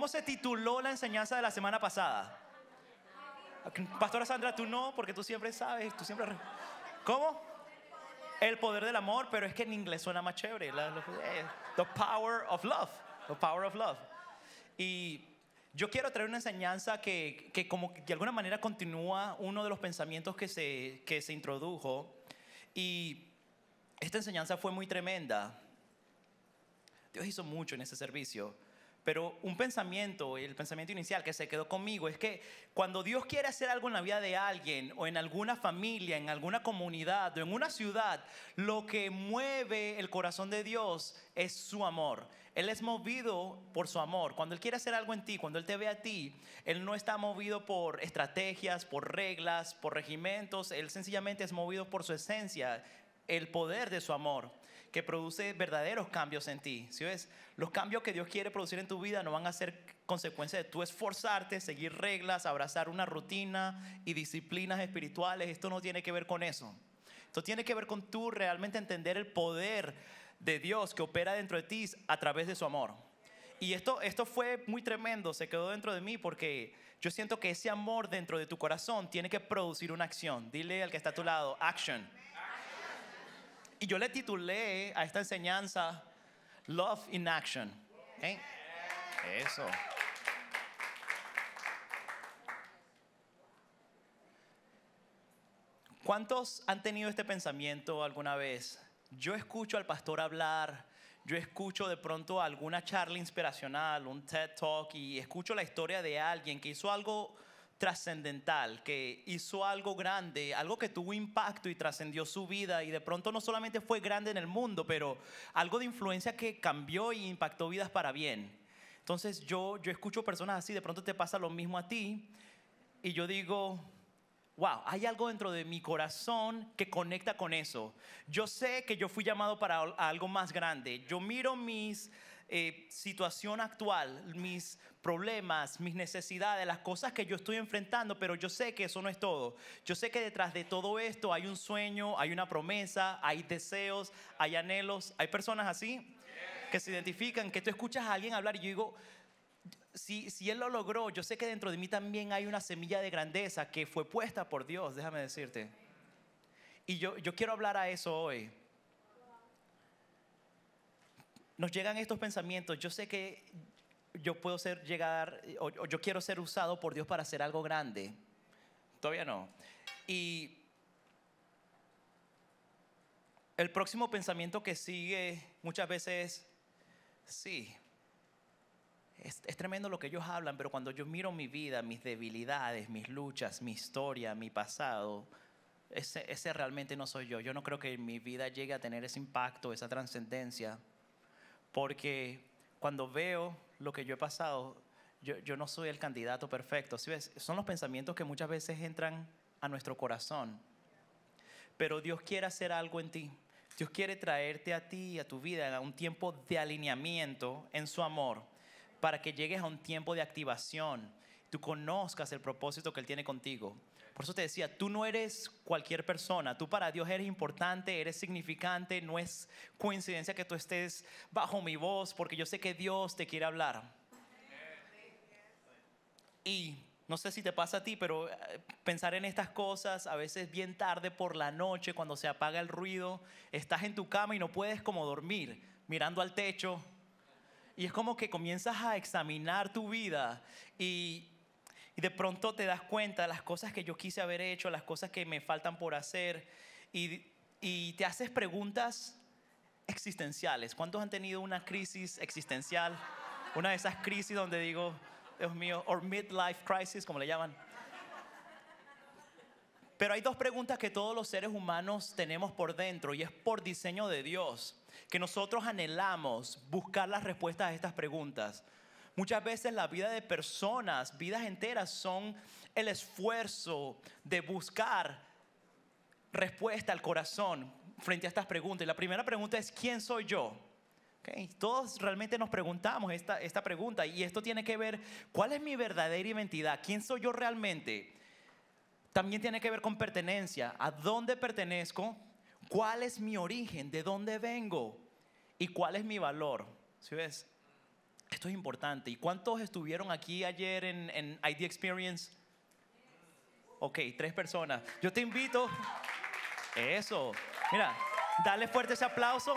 ¿Cómo se tituló la enseñanza de la semana pasada? Pastora Sandra, tú no, porque tú siempre sabes, tú siempre... ¿Cómo? El poder del amor, pero es que en inglés suena más chévere. The power of love. The power of love. Y yo quiero traer una enseñanza que como que de alguna manera continúa uno de los pensamientos que se introdujo. Y esta enseñanza fue muy tremenda. Dios hizo mucho en ese servicio. Pero un pensamiento, el pensamiento inicial que se quedó conmigo es que cuando Dios quiere hacer algo en la vida de alguien o en alguna familia, en alguna comunidad o en una ciudad, lo que mueve el corazón de Dios es su amor. Él es movido por su amor. Cuando Él quiere hacer algo en ti, cuando Él te ve a ti, Él no está movido por estrategias, por reglas, por regimentos. Él sencillamente es movido por su esencia, el poder de su amor, que produce verdaderos cambios en ti. ¿Sí ves? Los cambios que Dios quiere producir en tu vida no van a ser consecuencia de tú esforzarte, seguir reglas, abrazar una rutina y disciplinas espirituales. Esto no tiene que ver con eso. Esto tiene que ver con tú realmente entender el poder de Dios que opera dentro de ti a través de su amor. Y esto fue muy tremendo, se quedó dentro de mí porque yo siento que ese amor dentro de tu corazón tiene que producir una acción. Dile al que está a tu lado, action. Y yo le titulé a esta enseñanza Love in Action. ¿Eh? Eso. ¿Cuántos han tenido este pensamiento alguna vez? Yo escucho al pastor hablar, yo escucho de pronto alguna charla inspiracional, un TED Talk, y escucho la historia de alguien que hizo algo trascendental, que hizo algo grande, algo que tuvo impacto y trascendió su vida, y de pronto no solamente fue grande en el mundo, pero algo de influencia que cambió y impactó vidas para bien. Entonces yo escucho personas así, de pronto te pasa lo mismo a ti, y yo digo, wow, hay algo dentro de mi corazón que conecta con eso. Yo sé que yo fui llamado para algo más grande. Yo miro mis situación actual, mis problemas, mis necesidades, las cosas que yo estoy enfrentando, pero yo sé que eso no es todo. Yo sé que detrás de todo esto hay un sueño, hay una promesa, hay deseos, hay anhelos. Hay personas así que se identifican, que tú escuchas a alguien hablar y yo digo, si Él lo logró, yo sé que dentro de mí también hay una semilla de grandeza que fue puesta por Dios, déjame decirte. Y yo quiero hablar a eso hoy. Nos llegan estos pensamientos. Yo sé que yo puedo o yo quiero ser usado por Dios para hacer algo grande. Todavía no. Y el próximo pensamiento que sigue muchas veces es, sí, es tremendo lo que ellos hablan, pero cuando yo miro mi vida, mis debilidades, mis luchas, mi historia, mi pasado, ese realmente no soy yo. Yo no creo que mi vida llegue a tener ese impacto, esa trascendencia. Porque cuando veo lo que yo he pasado, yo no soy el candidato perfecto. ¿Sí ves? Son los pensamientos que muchas veces entran a nuestro corazón. Pero Dios quiere hacer algo en ti. Dios quiere traerte a ti y a tu vida a un tiempo de alineamiento en su amor, para que llegues a un tiempo de activación. Tú conozcas el propósito que Él tiene contigo. Por eso te decía, tú no eres cualquier persona. Tú para Dios eres importante, eres significante. No es coincidencia que tú estés bajo mi voz, porque yo sé que Dios te quiere hablar. Y no sé si te pasa a ti, pero pensar en estas cosas a veces bien tarde por la noche, cuando se apaga el ruido, estás en tu cama y no puedes como dormir, mirando al techo. Y es como que comienzas a examinar tu vida y de pronto te das cuenta de las cosas que yo quise haber hecho, las cosas que me faltan por hacer, y te haces preguntas existenciales. ¿Cuántos han tenido una crisis existencial? Una de esas crisis donde digo, Dios mío, or midlife crisis, como le llaman. Pero hay dos preguntas que todos los seres humanos tenemos por dentro, y es por diseño de Dios que nosotros anhelamos buscar las respuestas a estas preguntas. Muchas veces la vida de personas, vidas enteras, son el esfuerzo de buscar respuesta al corazón frente a estas preguntas. Y la primera pregunta es, ¿quién soy yo? Okay. Todos realmente nos preguntamos esta pregunta, y esto tiene que ver, ¿cuál es mi verdadera identidad? ¿Quién soy yo realmente? También tiene que ver con pertenencia. ¿A dónde pertenezco? ¿Cuál es mi origen? ¿De dónde vengo? ¿Y cuál es mi valor? ¿Sí ves? Esto es importante. ¿Y cuántos estuvieron aquí ayer en ID Experience? Ok, 3 personas. Yo te invito. Eso. Mira, dale fuerte ese aplauso.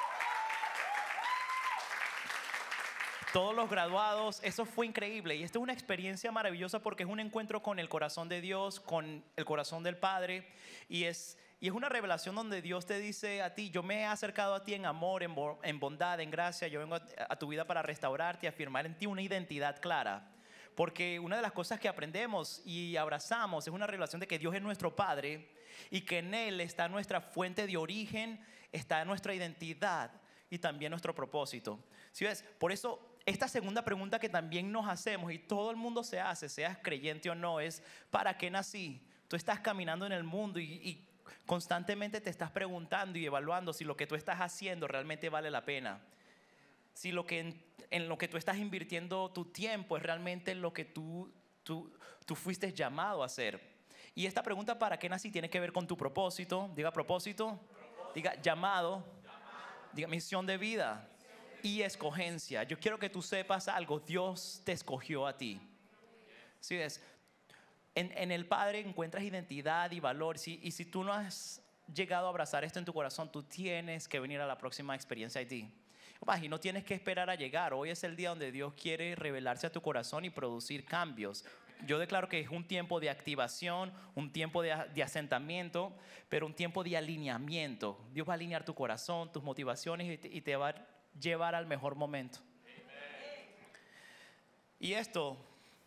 Todos los graduados, eso fue increíble. Y esta es una experiencia maravillosa porque es un encuentro con el corazón de Dios, con el corazón del Padre. Y es una revelación donde Dios te dice a ti: yo me he acercado a ti en amor, en bondad, en gracia. Yo vengo a tu vida para restaurarte y afirmar en ti una identidad clara. Porque una de las cosas que aprendemos y abrazamos es una revelación de que Dios es nuestro Padre y que en Él está nuestra fuente de origen, está nuestra identidad y también nuestro propósito. ¿Sí ves? Por eso esta segunda pregunta que también nos hacemos y todo el mundo se hace, seas creyente o no, es: ¿para qué nací? Tú estás caminando en el mundo y constantemente te estás preguntando y evaluando si lo que tú estás haciendo realmente vale la pena. Si en lo que tú estás invirtiendo tu tiempo es realmente lo que tú fuiste llamado a hacer. Y esta pregunta, ¿para qué nací?, tiene que ver con tu propósito. Diga propósito. Diga llamado. Diga misión de vida. Y escogencia. Yo quiero que tú sepas algo: Dios te escogió a ti. ¿Sí ves? En el Padre encuentras identidad y valor. Y si tú no has llegado a abrazar esto en tu corazón, tú tienes que venir a la próxima experiencia de ti. Y no tienes que esperar a llegar. Hoy es el día donde Dios quiere revelarse a tu corazón y producir cambios. Yo declaro que es un tiempo de activación, un tiempo de asentamiento, pero un tiempo de alineamiento. Dios va a alinear tu corazón, tus motivaciones y te va a llevar al mejor momento. Y esto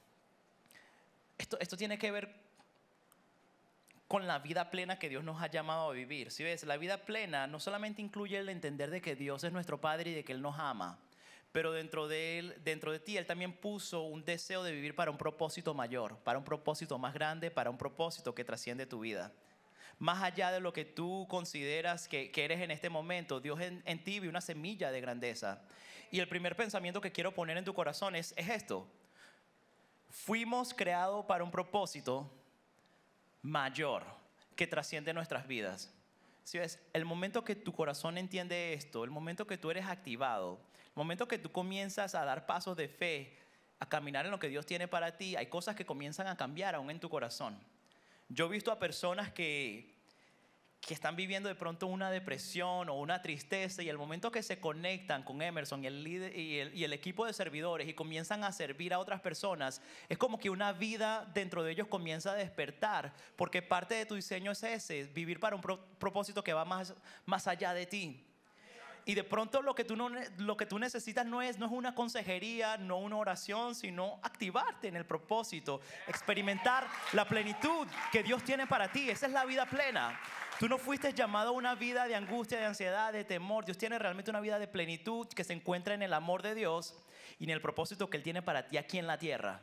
tiene que ver con la vida plena que Dios nos ha llamado a vivir. ¿Sí ves? La vida plena no solamente incluye el entender de que Dios es nuestro Padre y de que Él nos ama, pero dentro de ti Él también puso un deseo de vivir para un propósito mayor, para un propósito más grande, para un propósito que trasciende tu vida. Más allá de lo que tú consideras que eres en este momento, Dios en ti ve una semilla de grandeza. Y el primer pensamiento que quiero poner en tu corazón es esto: fuimos creados para un propósito mayor que trasciende nuestras vidas. ¿Sí ves? El momento que tu corazón entiende esto, el momento que tú eres activado, el momento que tú comienzas a dar pasos de fe, a caminar en lo que Dios tiene para ti, hay cosas que comienzan a cambiar aún en tu corazón. Yo he visto a personas que están viviendo de pronto una depresión o una tristeza, y el momento que se conectan con Emerson y el equipo de servidores y comienzan a servir a otras personas, es como que una vida dentro de ellos comienza a despertar, porque parte de tu diseño es ese: vivir para un propósito que va más allá de ti. Y de pronto lo que tú necesitas no es una consejería, no una oración, sino activarte en el propósito, experimentar la plenitud que Dios tiene para ti. Esa es la vida plena. Tú no fuiste llamado a una vida de angustia, de ansiedad, de temor. Dios tiene realmente una vida de plenitud que se encuentra en el amor de Dios y en el propósito que Él tiene para ti aquí en la tierra.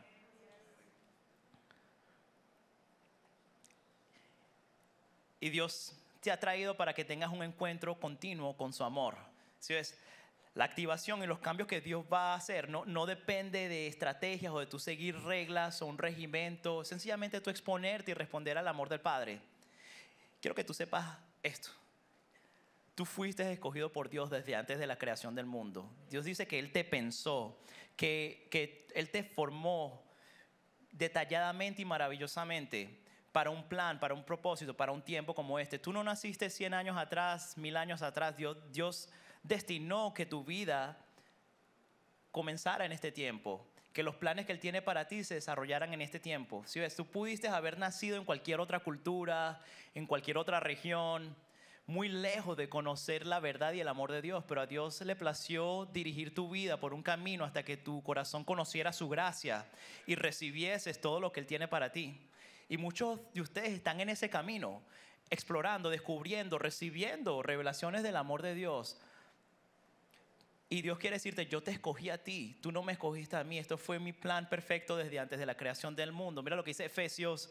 Y Dios te ha traído para que tengas un encuentro continuo con su amor. ¿Sí ves? La activación y los cambios que Dios va a hacer no depende de estrategias o de tú seguir reglas o un regimiento. Sencillamente tú exponerte y responder al amor del Padre. Quiero que tú sepas esto: tú fuiste escogido por Dios desde antes de la creación del mundo. Dios dice que Él te pensó, que Él te formó detalladamente y maravillosamente para un plan, para un propósito, para un tiempo como este. Tú no naciste 100 años atrás, 1000 años atrás. Dios destinó que tu vida comenzara en este tiempo, que los planes que Él tiene para ti se desarrollaran en este tiempo. ¿Sí ves? Tú pudiste haber nacido en cualquier otra cultura, en cualquier otra región, muy lejos de conocer la verdad y el amor de Dios, pero a Dios le plació dirigir tu vida por un camino hasta que tu corazón conociera su gracia y recibieses todo lo que Él tiene para ti. Y muchos de ustedes están en ese camino, explorando, descubriendo, recibiendo revelaciones del amor de Dios. Y Dios quiere decirte: yo te escogí a ti, tú no me escogiste a mí. Esto fue mi plan perfecto desde antes de la creación del mundo. Mira lo que dice Efesios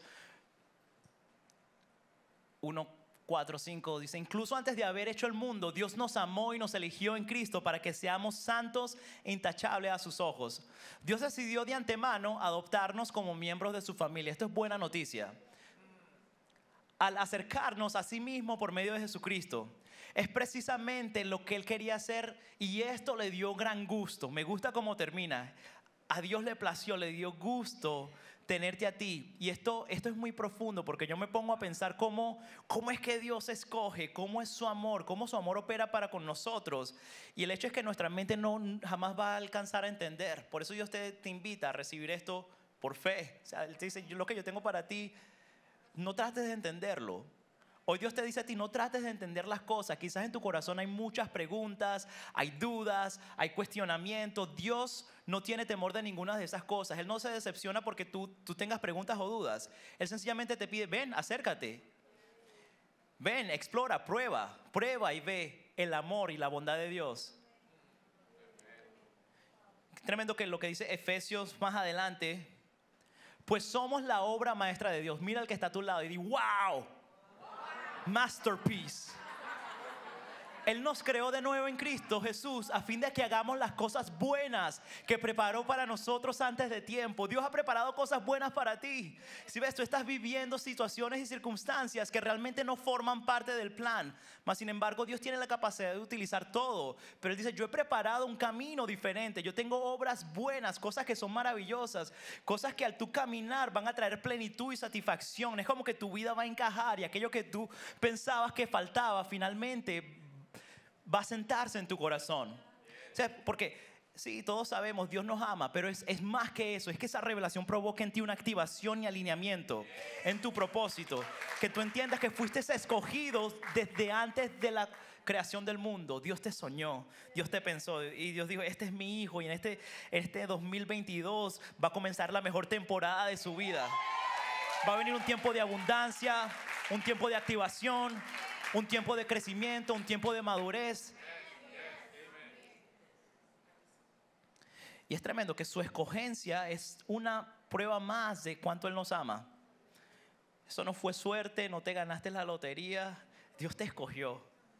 1:4-5. Dice: incluso antes de haber hecho el mundo, Dios nos amó y nos eligió en Cristo para que seamos santos e intachables a sus ojos. Dios decidió de antemano adoptarnos como miembros de su familia. Esto es buena noticia. al acercarnos a sí mismo por medio de Jesucristo. Es precisamente lo que Él quería hacer y esto le dio gran gusto. Me gusta cómo termina. A Dios le plació, le dio gusto tenerte a ti. Y esto es muy profundo porque yo me pongo a pensar cómo es que Dios escoge, cómo es su amor, cómo su amor opera para con nosotros. Y el hecho es que nuestra mente jamás va a alcanzar a entender. Por eso Dios te invita a recibir esto por fe. O sea, Él te dice, lo que yo tengo para ti, no trates de entenderlo. Hoy Dios te dice a ti, no trates de entender las cosas. Quizás en tu corazón hay muchas preguntas, hay dudas, hay cuestionamientos. Dios no tiene temor de ninguna de esas cosas. Él no se decepciona porque tú tengas preguntas o dudas. Él sencillamente te pide, ven, acércate. Ven, explora, prueba y ve el amor y la bondad de Dios. Tremendo que lo que dice Efesios más adelante. Pues somos la obra maestra de Dios. Mira al que está a tu lado y di, wow. Masterpiece. Él nos creó de nuevo en Cristo Jesús a fin de que hagamos las cosas buenas que preparó para nosotros antes de tiempo. Dios ha preparado cosas buenas para ti. Si ves, tú estás viviendo situaciones y circunstancias que realmente no forman parte del plan, mas sin embargo Dios tiene la capacidad de utilizar todo. Pero Él dice, yo he preparado un camino diferente. Yo tengo obras buenas, cosas que son maravillosas, cosas que al tú caminar van a traer plenitud y satisfacción. Es como que tu vida va a encajar y aquello que tú pensabas que faltaba finalmente va a sentarse en tu corazón. O sea, porque sí, todos sabemos, Dios nos ama, pero es más que eso. Es que esa revelación provoca en ti una activación y alineamiento en tu propósito. Que tú entiendas que fuiste escogido desde antes de la creación del mundo. Dios te soñó, Dios te pensó y Dios dijo, este es mi hijo y en este 2022 va a comenzar la mejor temporada de su vida. Va a venir un tiempo de abundancia, un tiempo de activación, un tiempo de crecimiento, un tiempo de madurez. Y es tremendo que su escogencia es una prueba más de cuánto Él nos ama. Eso no fue suerte, no te ganaste la lotería, Dios te escogió.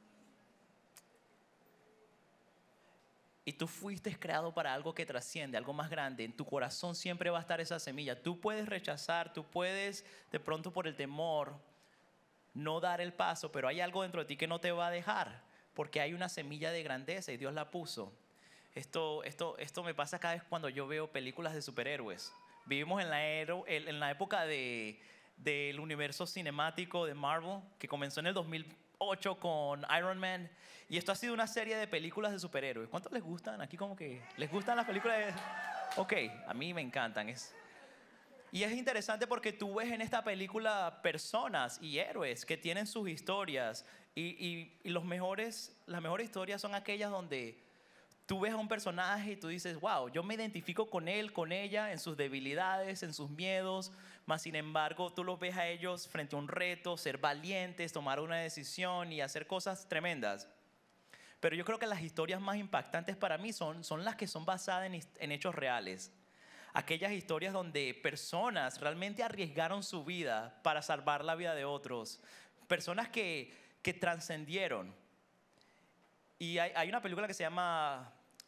Y tú fuiste creado para algo que trasciende, algo más grande. En tu corazón siempre va a estar esa semilla. Tú puedes rechazar, tú puedes de pronto por el temor no dar el paso, pero hay algo dentro de ti que no te va a dejar, porque hay una semilla de grandeza y Dios la puso. Esto me pasa cada vez cuando yo veo películas de superhéroes. Vivimos en la época del universo cinemático de Marvel, que comenzó en el 2008 con Iron Man, y esto ha sido una serie de películas de superhéroes. ¿Cuántos les gustan? Aquí como que les gustan las películas de... Ok, a mí me encantan. Y es interesante porque tú ves en esta película personas y héroes que tienen sus historias y las mejores historias son aquellas donde tú ves a un personaje y tú dices, wow, yo me identifico con él, con ella, en sus debilidades, en sus miedos, mas sin embargo tú los ves a ellos frente a un reto, ser valientes, tomar una decisión y hacer cosas tremendas. Pero yo creo que las historias más impactantes para mí son las que son basadas en hechos reales. Aquellas historias donde personas realmente arriesgaron su vida para salvar la vida de otros. Personas que trascendieron. Y hay una película que se llama...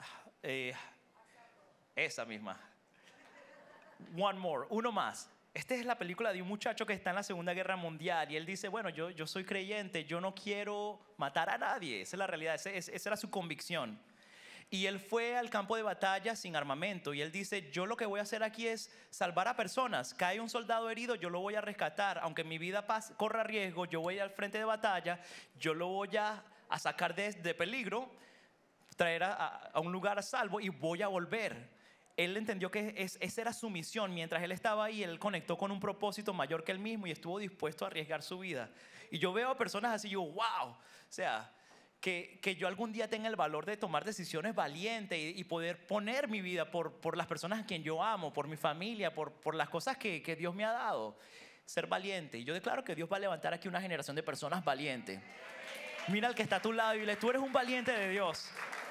esa misma. One More, uno más. Esta es la película de un muchacho que está en la Segunda Guerra Mundial. Y él dice, bueno, yo soy creyente, yo no quiero matar a nadie. Esa es la realidad, esa era su convicción. Y él fue al campo de batalla sin armamento y él dice, yo lo que voy a hacer aquí es salvar a personas. Cae un soldado herido, yo lo voy a rescatar. Aunque mi vida corra riesgo, yo voy al frente de batalla, yo lo voy a sacar de peligro, traer a un lugar a salvo y voy a volver. Él entendió que esa era su misión. Mientras él estaba ahí, él conectó con un propósito mayor que él mismo y estuvo dispuesto a arriesgar su vida. Y yo veo a personas así, yo, wow, o sea... Que yo algún día tenga el valor de tomar decisiones valientes y poder poner mi vida por las personas a quien yo amo, por mi familia, por las cosas que Dios me ha dado. Ser valiente. Y yo declaro que Dios va a levantar aquí una generación de personas valientes. Mira al que está a tu lado y dile, tú eres un valiente de Dios.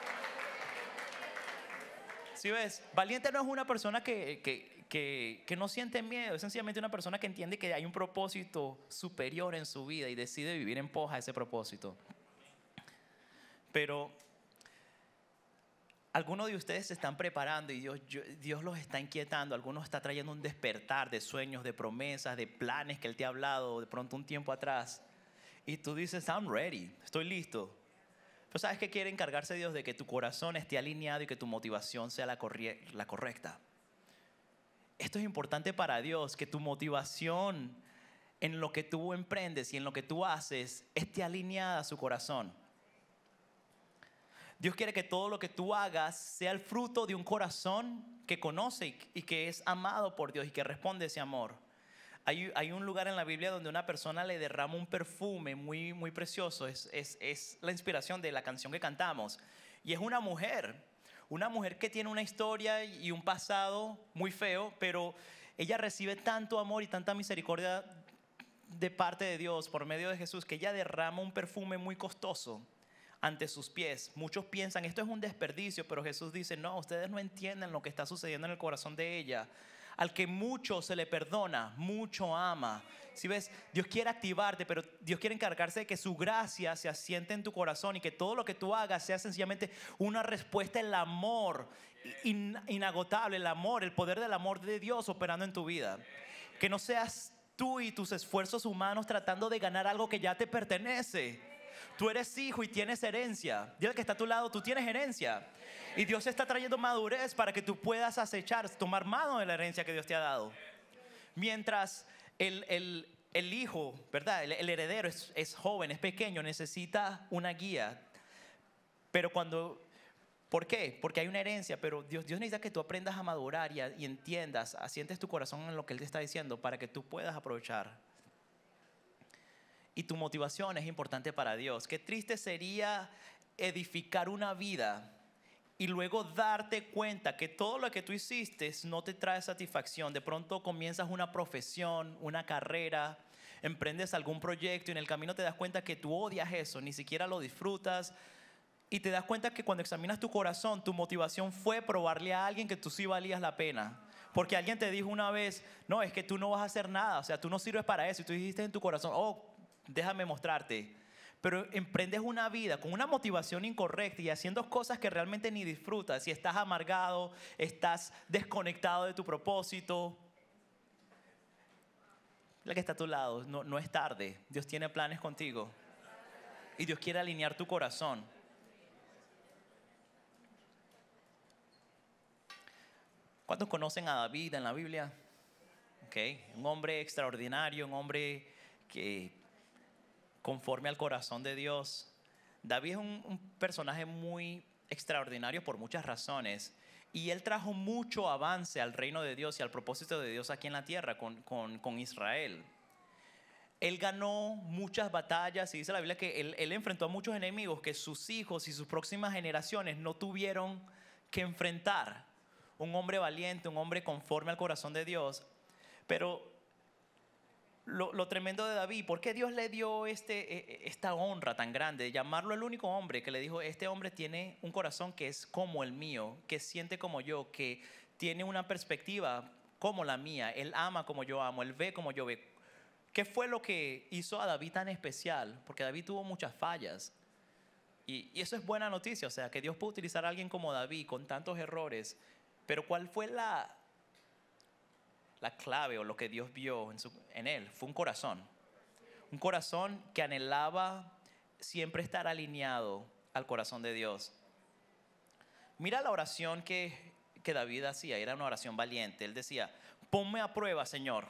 ¿Sí ves? Valiente no es una persona que no siente miedo, es sencillamente una persona que entiende que hay un propósito superior en su vida y decide vivir en pos a ese propósito. Pero Algunos de ustedes se están preparando y Dios los está inquietando. Algunos está trayendo un despertar de sueños, de promesas, de planes que Él te ha hablado de pronto un tiempo atrás. Y tú dices, I'm ready, estoy listo. Pero ¿sabes qué quiere encargarse Dios? De que tu corazón esté alineado y que tu motivación sea la correcta. Esto es importante para Dios, que tu motivación en lo que tú emprendes y en lo que tú haces esté alineada a su corazón. Dios quiere que todo lo que tú hagas sea el fruto de un corazón que conoce y que es amado por Dios y que responde a ese amor. Hay un lugar en la Biblia donde una persona le derrama un perfume muy, muy precioso. Es la inspiración de la canción que cantamos. Y es una mujer que tiene una historia y un pasado muy feo, pero ella recibe tanto amor y tanta misericordia de parte de Dios por medio de Jesús, que ella derrama un perfume muy costoso ante sus pies. Muchos piensan esto es un desperdicio, pero Jesús dice no, ustedes no entienden lo que está sucediendo en el corazón de ella. Al que mucho se le perdona, mucho ama. Si ves, Dios quiere activarte, pero Dios quiere encargarse de que su gracia se asiente en tu corazón y que todo lo que tú hagas sea sencillamente una respuesta al amor inagotable, el amor, el poder del amor de Dios operando en tu vida. Que no seas tú y tus esfuerzos humanos tratando de ganar algo que ya te pertenece. Tú eres hijo y tienes herencia. Dile al que está a tu lado, tú tienes herencia. Y Dios está trayendo madurez para que tú puedas acechar, tomar mano de la herencia que Dios te ha dado. Mientras el hijo, ¿verdad? El heredero es joven, es pequeño, necesita una guía. Pero ¿por qué? Porque hay una herencia, pero Dios necesita que tú aprendas a madurar y entiendas, asientes tu corazón en lo que Él te está diciendo para que tú puedas aprovechar. Y tu motivación es importante para Dios. Qué triste sería edificar una vida y luego darte cuenta que todo lo que tú hiciste no te trae satisfacción. De pronto comienzas una profesión, una carrera, emprendes algún proyecto y en el camino te das cuenta que tú odias eso, ni siquiera lo disfrutas. Y te das cuenta que cuando examinas tu corazón, tu motivación fue probarle a alguien que tú sí valías la pena. Porque alguien te dijo una vez, no, es que tú no vas a hacer nada, o sea, tú no sirves para eso. Y tú dijiste en tu corazón, oh, déjame mostrarte. Pero emprendes una vida con una motivación incorrecta y haciendo cosas que realmente ni disfrutas. Y estás amargado, estás desconectado de tu propósito. La que está a tu lado, no es tarde. Dios tiene planes contigo. Y Dios quiere alinear tu corazón. ¿Cuántos conocen a David en la Biblia? Okay. Un hombre extraordinario, un hombre que conforme al corazón de Dios. David es un personaje muy extraordinario por muchas razones. Y él trajo mucho avance al reino de Dios y al propósito de Dios aquí en la tierra con Israel. Él ganó muchas batallas y dice la Biblia que él enfrentó a muchos enemigos que sus hijos y sus próximas generaciones no tuvieron que enfrentar. Un hombre valiente, un hombre conforme al corazón de Dios. Pero lo tremendo de David, ¿por qué Dios le dio esta honra tan grande? Llamarlo el único hombre que le dijo, este hombre tiene un corazón que es como el mío, que siente como yo, que tiene una perspectiva como la mía. Él ama como yo amo, él ve como yo veo. ¿Qué fue lo que hizo a David tan especial? Porque David tuvo muchas fallas. Y eso es buena noticia, o sea, que Dios puede utilizar a alguien como David con tantos errores. Pero ¿cuál fue la clave o lo que Dios vio en él? Fue un corazón que anhelaba siempre estar alineado al corazón de Dios. Mira la oración que David hacía, era una oración valiente. Él decía, ponme a prueba, Señor.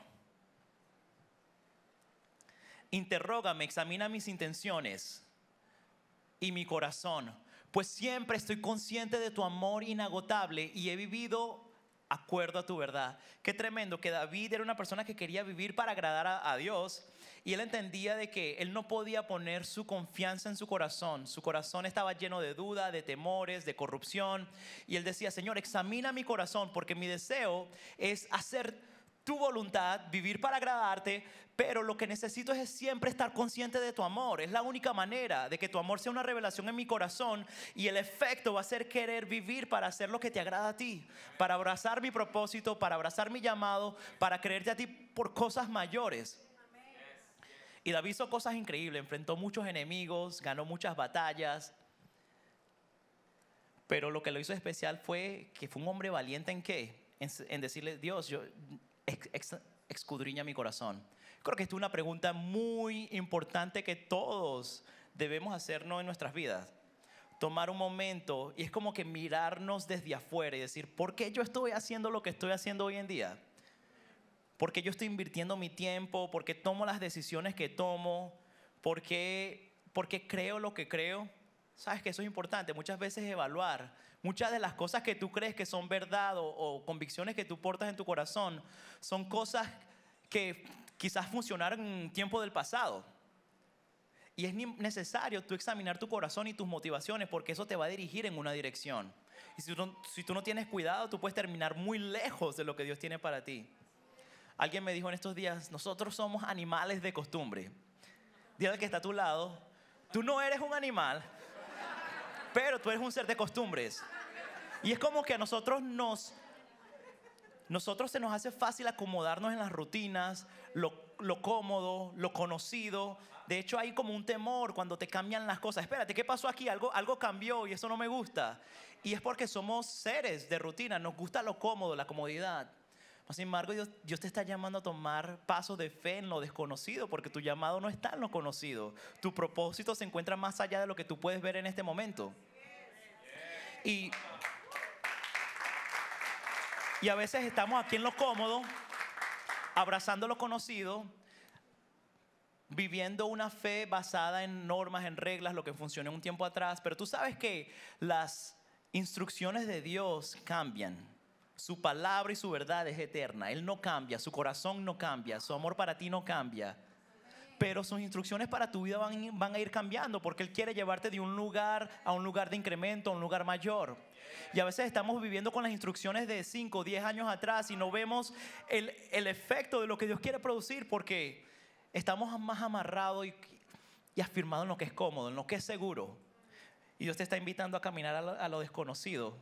Interrógame, examina mis intenciones y mi corazón, pues siempre estoy consciente de tu amor inagotable y he vivido acuerdo a tu verdad. Qué tremendo que David era una persona que quería vivir para agradar a Dios. Y él entendía de que él no podía poner su confianza en su corazón. Su corazón estaba lleno de duda, de temores, de corrupción. Y él decía, Señor, examina mi corazón porque mi deseo es hacer tu voluntad, vivir para agradarte, pero lo que necesito es siempre estar consciente de tu amor. Es la única manera de que tu amor sea una revelación en mi corazón y el efecto va a ser querer vivir para hacer lo que te agrada a ti, para abrazar mi propósito, para abrazar mi llamado, para creerte a ti por cosas mayores. Y David hizo cosas increíbles, enfrentó muchos enemigos, ganó muchas batallas. Pero lo que lo hizo especial fue que fue un hombre valiente en qué? En decirle, Dios, escudriña mi corazón. Creo que esta es una pregunta muy importante que todos debemos hacernos en nuestras vidas. Tomar un momento y es como que mirarnos desde afuera y decir, ¿por qué yo estoy haciendo lo que estoy haciendo hoy en día? ¿Por qué yo estoy invirtiendo mi tiempo? ¿Por qué tomo las decisiones que tomo? ¿Por qué creo lo que creo? Sabes que eso es importante, muchas veces evaluar. Muchas de las cosas que tú crees que son verdad o convicciones que tú portas en tu corazón son cosas que quizás funcionaron en un tiempo del pasado. Y es necesario tú examinar tu corazón y tus motivaciones porque eso te va a dirigir en una dirección. Y si tú no tienes cuidado, tú puedes terminar muy lejos de lo que Dios tiene para ti. Alguien me dijo en estos días, nosotros somos animales de costumbre. Dile al que está a tu lado, tú no eres un animal, pero tú eres un ser de costumbres. Y es como que a nosotros se nos hace fácil acomodarnos en las rutinas, lo cómodo, lo conocido. De hecho, hay como un temor cuando te cambian las cosas. Espérate, ¿qué pasó aquí? Algo cambió y eso no me gusta. Y es porque somos seres de rutina, nos gusta lo cómodo, la comodidad. Sin embargo, Dios te está llamando a tomar pasos de fe en lo desconocido, porque tu llamado no está en lo conocido. Tu propósito se encuentra más allá de lo que tú puedes ver en este momento. Y a veces estamos aquí en lo cómodo, abrazando lo conocido, viviendo una fe basada en normas, en reglas, lo que funcionó un tiempo atrás. Pero tú sabes que las instrucciones de Dios cambian. Su palabra y su verdad es eterna. Él no cambia, su corazón no cambia, su amor para ti no cambia. Pero sus instrucciones para tu vida van a ir cambiando porque Él quiere llevarte de un lugar a un lugar de incremento, a un lugar mayor. Y a veces estamos viviendo con las instrucciones de 5 o 10 años atrás y no vemos el efecto de lo que Dios quiere producir porque estamos más amarrados y afirmados en lo que es cómodo, en lo que es seguro. Y Dios te está invitando a caminar a lo desconocido.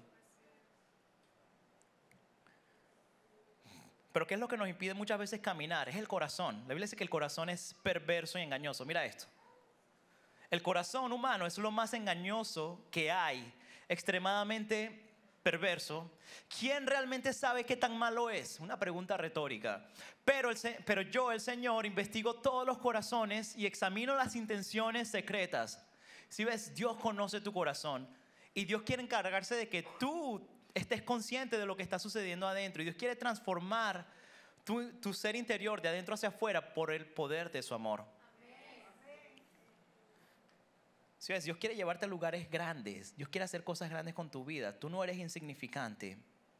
Pero ¿qué es lo que nos impide muchas veces caminar? Es el corazón. La Biblia dice que el corazón es perverso y engañoso. Mira esto. El corazón humano es lo más engañoso que hay, extremadamente perverso. ¿Quién realmente sabe qué tan malo es? Una pregunta retórica. Pero yo, el Señor, investigo todos los corazones y examino las intenciones secretas. Si ves, Dios conoce tu corazón y Dios quiere encargarse de que tú estés consciente de lo que está sucediendo adentro. Y Dios quiere transformar tu ser interior de adentro hacia afuera por el poder de su amor. ¿Sí ves? Dios quiere llevarte a lugares grandes. Dios quiere hacer cosas grandes con tu vida. Tú no eres insignificante.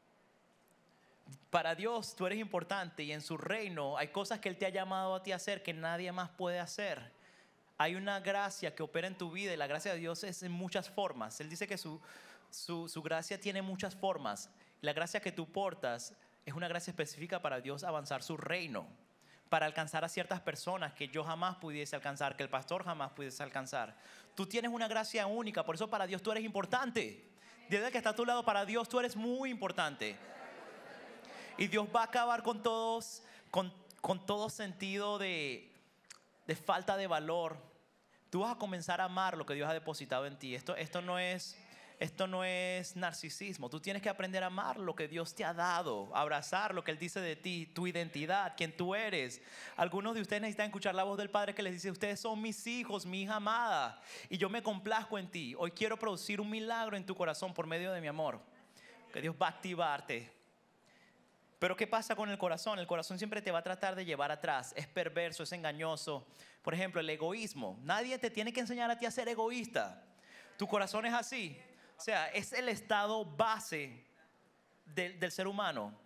Para Dios tú eres importante y en su reino hay cosas que Él te ha llamado a ti a hacer que nadie más puede hacer. Hay una gracia que opera en tu vida y la gracia de Dios es en muchas formas. Él dice que su gracia tiene muchas formas. La gracia que tú portas es una gracia específica para Dios avanzar su reino, para alcanzar a ciertas personas que yo jamás pudiese alcanzar, que el pastor jamás pudiese alcanzar. Tú tienes una gracia única, por eso para Dios tú eres importante. Desde que está a tu lado, para Dios tú eres muy importante. Y Dios va a acabar con todo sentido de falta de valor. Tú vas a comenzar a amar lo que Dios ha depositado en ti. Esto no es narcisismo. Tú tienes que aprender a amar lo que Dios te ha dado, abrazar lo que Él dice de ti, tu identidad, quién tú eres. Algunos de ustedes necesitan escuchar la voz del Padre que les dice: ustedes son mis hijos, mi hija amada, y yo me complazco en ti. Hoy quiero producir un milagro en tu corazón por medio de mi amor. Que Dios va a activarte. Pero ¿qué pasa con el corazón? El corazón siempre te va a tratar de llevar atrás. Es perverso, es engañoso. Por ejemplo, el egoísmo. Nadie te tiene que enseñar a ti a ser egoísta. Tu corazón es así. O sea, es el estado base del ser humano.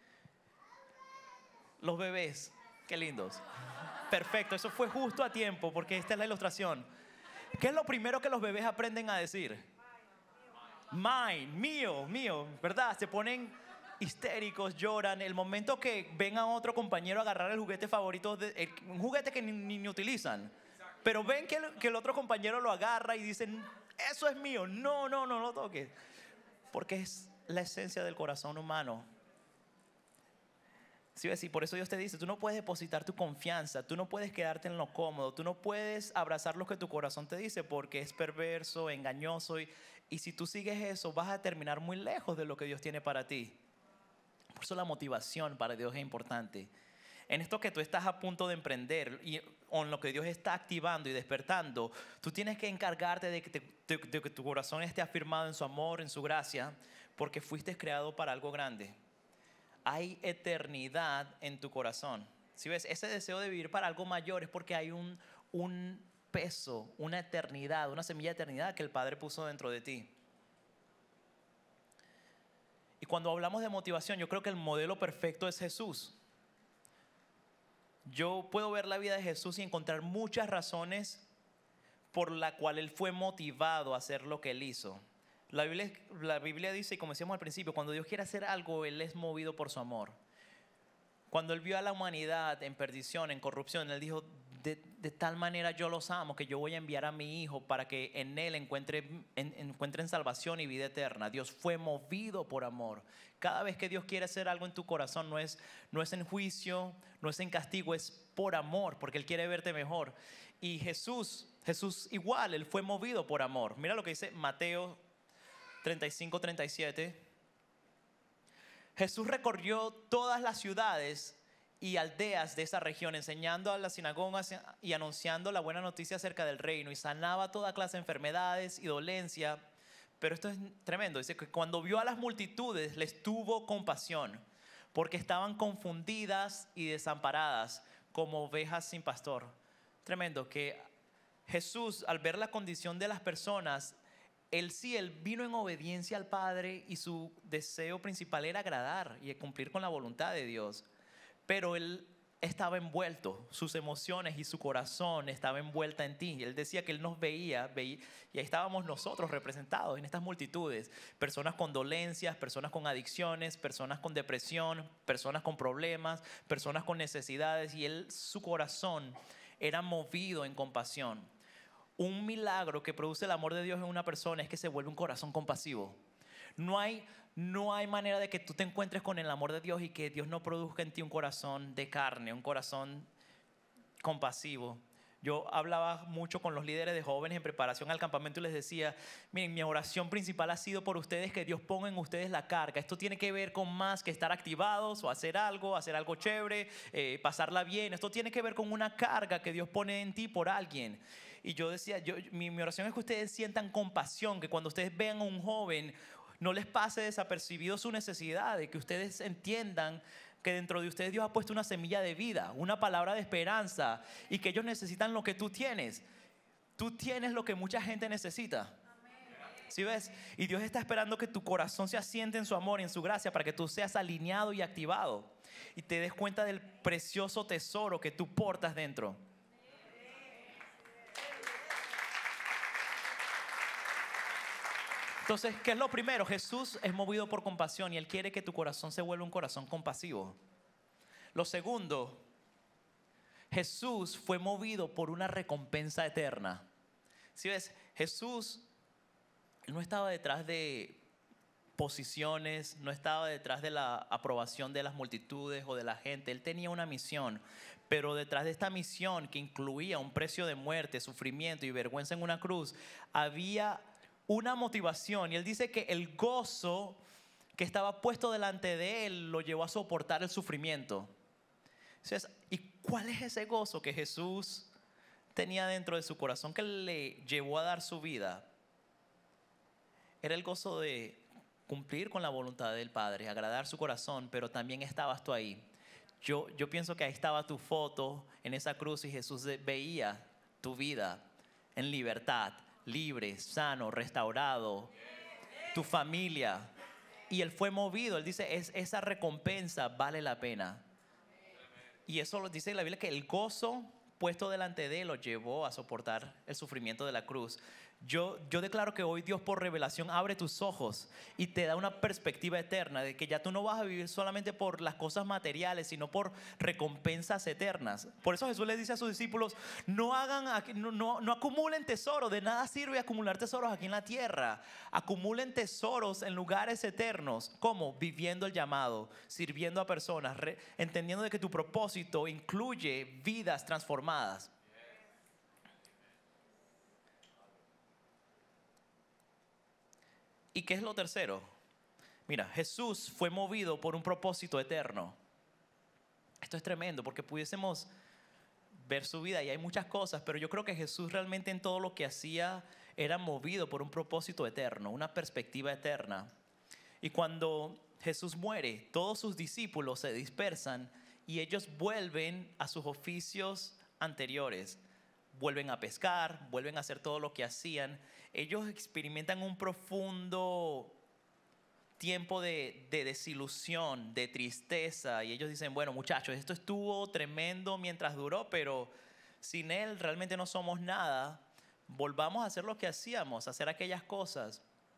Los bebés, qué lindos. Perfecto, eso fue justo a tiempo porque esta es la ilustración. ¿Qué es lo primero que los bebés aprenden a decir? Mine, mío, ¿verdad? Se ponen histéricos, lloran. El momento que ven a otro compañero agarrar el juguete favorito, un juguete que ni utilizan, pero ven que el otro compañero lo agarra y dicen: eso es mío, no lo toques. Porque es la esencia del corazón humano. ¿Sí ves? Y por eso Dios te dice: tú no puedes depositar tu confianza, tú no puedes quedarte en lo cómodo, tú no puedes abrazar lo que tu corazón te dice porque es perverso, engañoso y Y si tú sigues eso, vas a terminar muy lejos de lo que Dios tiene para ti. Por eso la motivación para Dios es importante. En esto que tú estás a punto de emprender y en lo que Dios está activando y despertando, tú tienes que encargarte de que tu corazón esté afirmado en su amor, en su gracia, porque fuiste creado para algo grande. Hay eternidad en tu corazón. Si ves, ese deseo de vivir para algo mayor es porque hay un peso, una eternidad, una semilla de eternidad que el Padre puso dentro de ti. Y cuando hablamos de motivación, yo creo que el modelo perfecto es Jesús. Yo puedo ver la vida de Jesús y encontrar muchas razones por la cual Él fue motivado a hacer lo que Él hizo. La Biblia dice, y como decíamos al principio, cuando Dios quiere hacer algo, Él es movido por su amor. Cuando Él vio a la humanidad en perdición, en corrupción, Él dijo, de tal manera yo los amo que yo voy a enviar a mi Hijo para que en Él encuentren salvación y vida eterna. Dios fue movido por amor. Cada vez que Dios quiere hacer algo en tu corazón, no es en juicio, no es en castigo, es por amor, porque Él quiere verte mejor. Y Jesús igual, Él fue movido por amor. Mira lo que dice Mateo 35-37. Jesús recorrió todas las ciudades y aldeas de esa región, enseñando a las sinagogas y anunciando la buena noticia acerca del reino, y sanaba toda clase de enfermedades y dolencia. Pero esto es tremendo, dice que cuando vio a las multitudes les tuvo compasión, porque estaban confundidas y desamparadas como ovejas sin pastor. Tremendo que Jesús, al ver la condición de las personas, Él vino en obediencia al Padre, y su deseo principal era agradar y cumplir con la voluntad de Dios. Pero Él estaba envuelto, sus emociones y su corazón estaba envuelta en ti. Él decía que Él nos veía, y ahí estábamos nosotros representados en estas multitudes. Personas con dolencias, personas con adicciones, personas con depresión, personas con problemas, personas con necesidades. Y su corazón era movido en compasión. Un milagro que produce el amor de Dios en una persona es que se vuelve un corazón compasivo. No hay manera de que tú te encuentres con el amor de Dios y que Dios no produzca en ti un corazón de carne, un corazón compasivo. Yo hablaba mucho con los líderes de jóvenes en preparación al campamento y les decía, miren, mi oración principal ha sido por ustedes, que Dios ponga en ustedes la carga. Esto tiene que ver con más que estar activados o hacer algo chévere, pasarla bien. Esto tiene que ver con una carga que Dios pone en ti por alguien. Y yo decía, mi oración es que ustedes sientan compasión, que cuando ustedes vean a un joven no les pase desapercibido su necesidad, de que ustedes entiendan que dentro de ustedes Dios ha puesto una semilla de vida, una palabra de esperanza, y que ellos necesitan lo que tú tienes. Tú tienes lo que mucha gente necesita. ¿Sí ves? Y Dios está esperando que tu corazón se asiente en su amor y en su gracia para que tú seas alineado y activado y te des cuenta del precioso tesoro que tú portas dentro. Entonces, ¿qué es lo primero? Jesús es movido por compasión y Él quiere que tu corazón se vuelva un corazón compasivo. Lo segundo, Jesús fue movido por una recompensa eterna. ¿Sí ves? Jesús no estaba detrás de posiciones, no estaba detrás de la aprobación de las multitudes o de la gente. Él tenía una misión, pero detrás de esta misión, que incluía un precio de muerte, sufrimiento y vergüenza en una cruz, había una motivación. Y Él dice que el gozo que estaba puesto delante de Él lo llevó a soportar el sufrimiento. ¿Y cuál es ese gozo que Jesús tenía dentro de su corazón que le llevó a dar su vida? Era el gozo de cumplir con la voluntad del Padre, agradar su corazón, pero también estabas tú ahí. Yo pienso que ahí estaba tu foto en esa cruz y Jesús veía tu vida en libertad, libre, sano, restaurado, tu familia. Y Él fue movido. Él dice, esa recompensa vale la pena. Y eso lo dice en la Biblia, que el gozo puesto delante de Él lo llevó a soportar el sufrimiento de la cruz. Yo declaro que hoy Dios, por revelación, abre tus ojos y te da una perspectiva eterna de que ya tú no vas a vivir solamente por las cosas materiales, sino por recompensas eternas. Por eso Jesús le dice a sus discípulos, no acumulen tesoros. De nada sirve acumular tesoros aquí en la tierra. Acumulen tesoros en lugares eternos. ¿Cómo? Viviendo el llamado, sirviendo a personas, entendiendo de que tu propósito incluye vidas transformadas. ¿Y qué es lo tercero? Mira, Jesús fue movido por un propósito eterno. Esto es tremendo porque pudiésemos ver su vida y hay muchas cosas, pero yo creo que Jesús realmente en todo lo que hacía era movido por un propósito eterno, una perspectiva eterna. Y cuando Jesús muere, todos sus discípulos se dispersan y ellos vuelven a sus oficios anteriores. Vuelven a pescar, vuelven a hacer todo lo que hacían. Ellos experimentan un profundo tiempo de desilusión, de tristeza. Y ellos dicen, bueno muchachos, esto estuvo tremendo mientras duró, pero sin Él realmente no somos nada. Volvamos a hacer lo que hacíamos, a hacer aquellas cosas.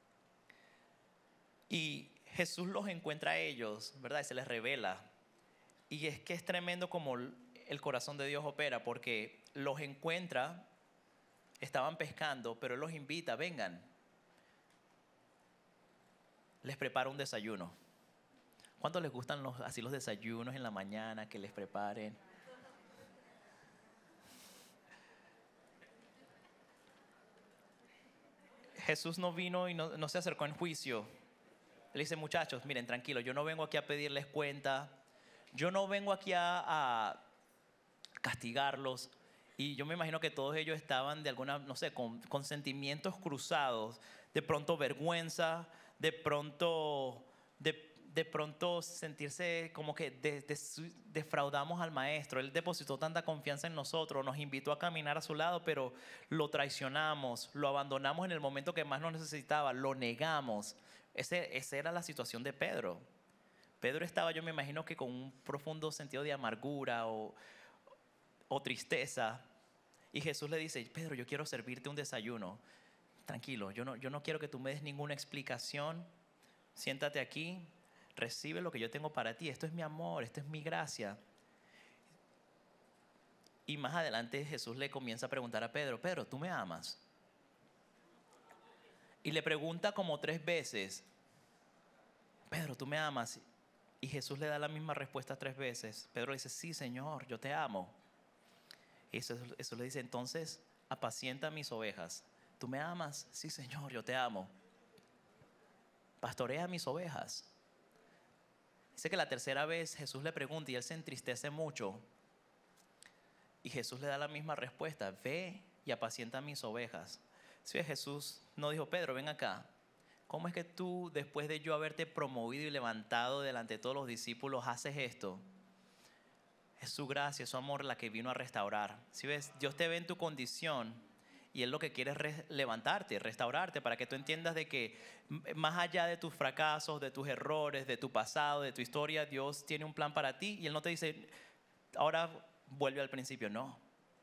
Y Jesús los encuentra a ellos, ¿verdad? Y se les revela. Y es que es tremendo como el corazón de Dios opera, porque los encuentra, estaban pescando, pero Él los invita, vengan. Les prepara un desayuno. ¿Cuántos les gustan así los desayunos en la mañana, que les preparen? Jesús no vino y no se acercó en juicio. Él dice, muchachos, miren, tranquilos, yo no vengo aquí a pedirles cuenta. Yo no vengo aquí a castigarlos. Y yo me imagino que todos ellos estaban de alguna, no sé, con sentimientos cruzados. De pronto vergüenza, de pronto sentirse como que defraudamos al maestro. Él depositó tanta confianza en nosotros, nos invitó a caminar a su lado, pero lo traicionamos, lo abandonamos en el momento que más nos necesitaba, lo negamos. Esa era la situación de Pedro. Pedro estaba, yo me imagino que con un profundo sentido de amargura o tristeza. Y Jesús le dice, Pedro, yo quiero servirte un desayuno. Tranquilo, yo no quiero que tú me des ninguna explicación. Siéntate aquí, recibe lo que yo tengo para ti. Esto es mi amor, esto es mi gracia. Y más adelante Jesús le comienza a preguntar a Pedro, Pedro, ¿tú me amas? Y le pregunta como 3 veces, Pedro, ¿tú me amas? Y Jesús le da la misma respuesta 3 veces. Pedro le dice, sí, Señor, yo te amo. Y eso le dice, entonces, apacienta mis ovejas. ¿Tú me amas? Sí, Señor, yo te amo. Pastorea mis ovejas. Dice que la tercera vez Jesús le pregunta y él se entristece mucho. Y Jesús le da la misma respuesta, ve y apacienta mis ovejas. Si Jesús no dijo, Pedro, ven acá. ¿Cómo es que tú, después de yo haberte promovido y levantado delante de todos los discípulos, haces esto? Es su gracia, es su amor la que vino a restaurar. Si ves, Dios te ve en tu condición y Él lo que quiere es levantarte, restaurarte, para que tú entiendas de que más allá de tus fracasos, de tus errores, de tu pasado, de tu historia, Dios tiene un plan para ti y Él no te dice, ahora vuelve al principio. No,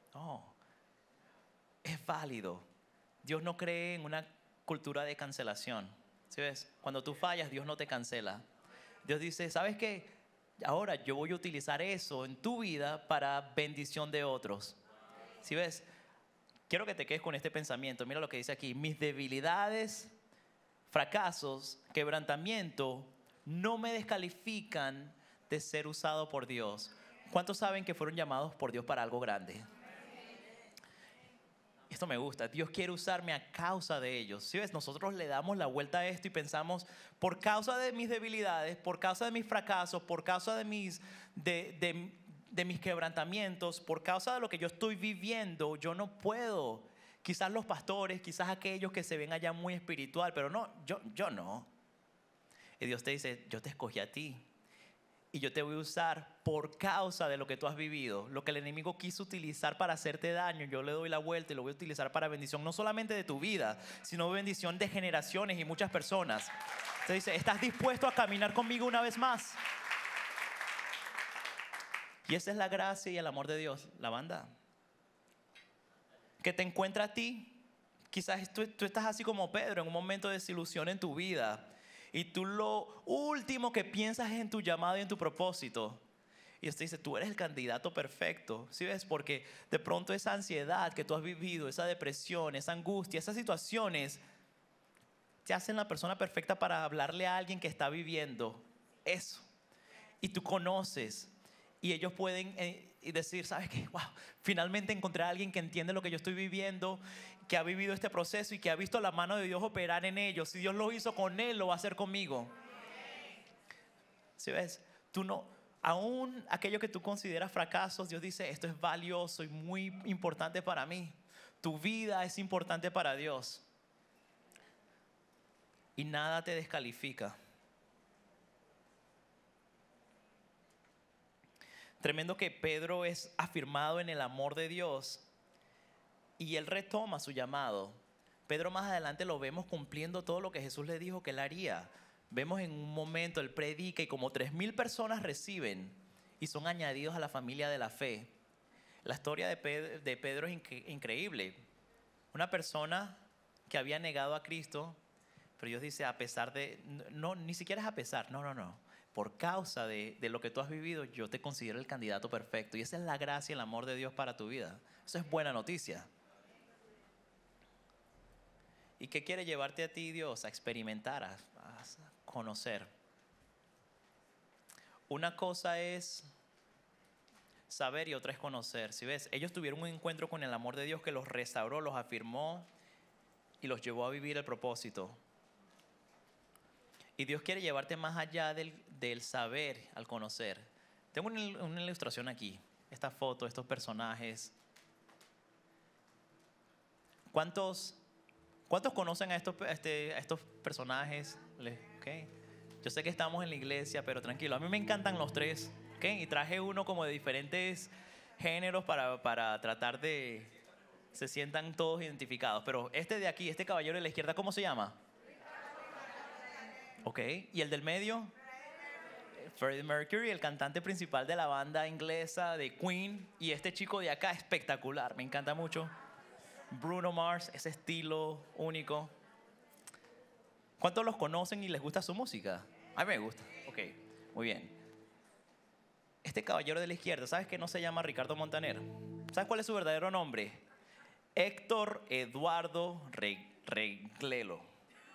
es válido. Dios no cree en una cultura de cancelación. ¿Sí ves? Cuando tú fallas, Dios no te cancela. Dios dice, ¿sabes qué? Ahora yo voy a utilizar eso en tu vida para bendición de otros. ¿Sí ves? Quiero que te quedes con este pensamiento. Mira lo que dice aquí. Mis debilidades, fracasos, quebrantamiento no me descalifican de ser usado por Dios. ¿Cuántos saben que fueron llamados por Dios para algo grande? Esto me gusta. Dios quiere usarme a causa de ellos. ¿Sí ves? Nosotros le damos la vuelta a esto y pensamos, por causa de mis debilidades, por causa de mis fracasos, por causa de mis quebrantamientos, por causa de lo que yo estoy viviendo, yo no puedo. Quizás los pastores, quizás aquellos que se ven allá muy espiritual, pero no, yo no. Y Dios te dice, yo te escogí a ti. Y yo te voy a usar por causa de lo que tú has vivido. Lo que el enemigo quiso utilizar para hacerte daño, yo le doy la vuelta y lo voy a utilizar para bendición, no solamente de tu vida, sino bendición de generaciones y muchas personas. Te dice, ¿estás dispuesto a caminar conmigo una vez más? Y esa es la gracia y el amor de Dios. La banda que te encuentra a ti. Quizás tú estás así como Pedro en un momento de desilusión en tu vida. Y tú lo último que piensas es en tu llamado y en tu propósito. Y usted dice, tú eres el candidato perfecto. ¿Sí ves? Porque de pronto esa ansiedad que tú has vivido, esa depresión, esa angustia, esas situaciones te hacen la persona perfecta para hablarle a alguien que está viviendo eso. Y tú conoces. Y ellos pueden decir, ¿sabes qué? Wow, finalmente encontré a alguien que entiende lo que yo estoy viviendo, que ha vivido este proceso y que ha visto la mano de Dios operar en ellos. Si Dios lo hizo con él, lo va a hacer conmigo. ¿Sí ves? Tú no, aún aquello que tú consideras fracasos, Dios dice, esto es valioso y muy importante para mí. Tu vida es importante para Dios. Y nada te descalifica. Tremendo que Pedro es afirmado en el amor de Dios y él retoma su llamado. Pedro más adelante lo vemos cumpliendo todo lo que Jesús le dijo que él haría. Vemos en un momento, él predica y como 3,000 personas reciben y son añadidos a la familia de la fe. La historia de Pedro es increíble. Una persona que había negado a Cristo, pero Dios dice, a pesar de, no, ni siquiera es a pesar, no. Por causa de lo que tú has vivido, yo te considero el candidato perfecto. Y esa es la gracia y el amor de Dios para tu vida. Eso es buena noticia. ¿Y qué quiere llevarte a ti Dios? A experimentar, a conocer. Una cosa es saber y otra es conocer. Si ves, ellos tuvieron un encuentro con el amor de Dios que los restauró, los afirmó y los llevó a vivir el propósito. Y Dios quiere llevarte más allá del saber al conocer. Tengo una ilustración aquí. Esta foto, estos personajes. ¿Cuántos conocen a estos personajes? ¿Okay? Yo sé que estamos en la iglesia, pero tranquilo. A mí me encantan los tres. ¿Okay? Y traje uno como de diferentes géneros para tratar de se sientan todos identificados. Pero este de aquí, este caballero de la izquierda, ¿cómo se llama? Ok. ¿Y el del medio? Freddie Mercury, el cantante principal de la banda inglesa de Queen. Y este chico de acá, espectacular. Me encanta mucho. Bruno Mars, ese estilo único. ¿Cuántos los conocen y les gusta su música? A mí me gusta. Ok, muy bien. Este caballero de la izquierda, ¿sabes que no se llama Ricardo Montaner? ¿Sabes cuál es su verdadero nombre? Héctor Eduardo Reglelo.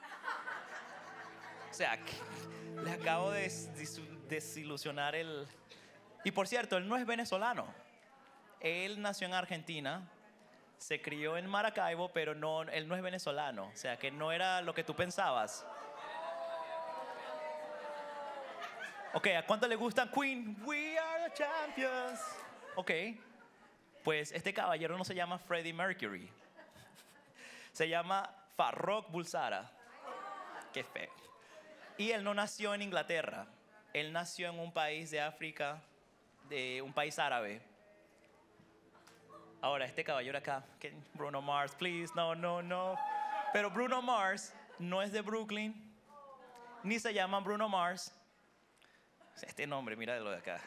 O sea, le acabo de desilusionar el... Y por cierto, él no es venezolano. Él nació en Argentina, se crió en Maracaibo, pero no, él no es venezolano. O sea, que no era lo que tú pensabas. Ok, ¿a cuánto le gusta Queen? We are the champions. Ok, pues este caballero no se llama Freddie Mercury. Se llama Farrokh Bulsara. Qué feo. Y él no nació en Inglaterra. Él nació en un país de África, de un país árabe. Ahora, este caballero acá, Bruno Mars, please, no. Pero Bruno Mars no es de Brooklyn, ni se llama Bruno Mars. Este nombre, mira lo de acá.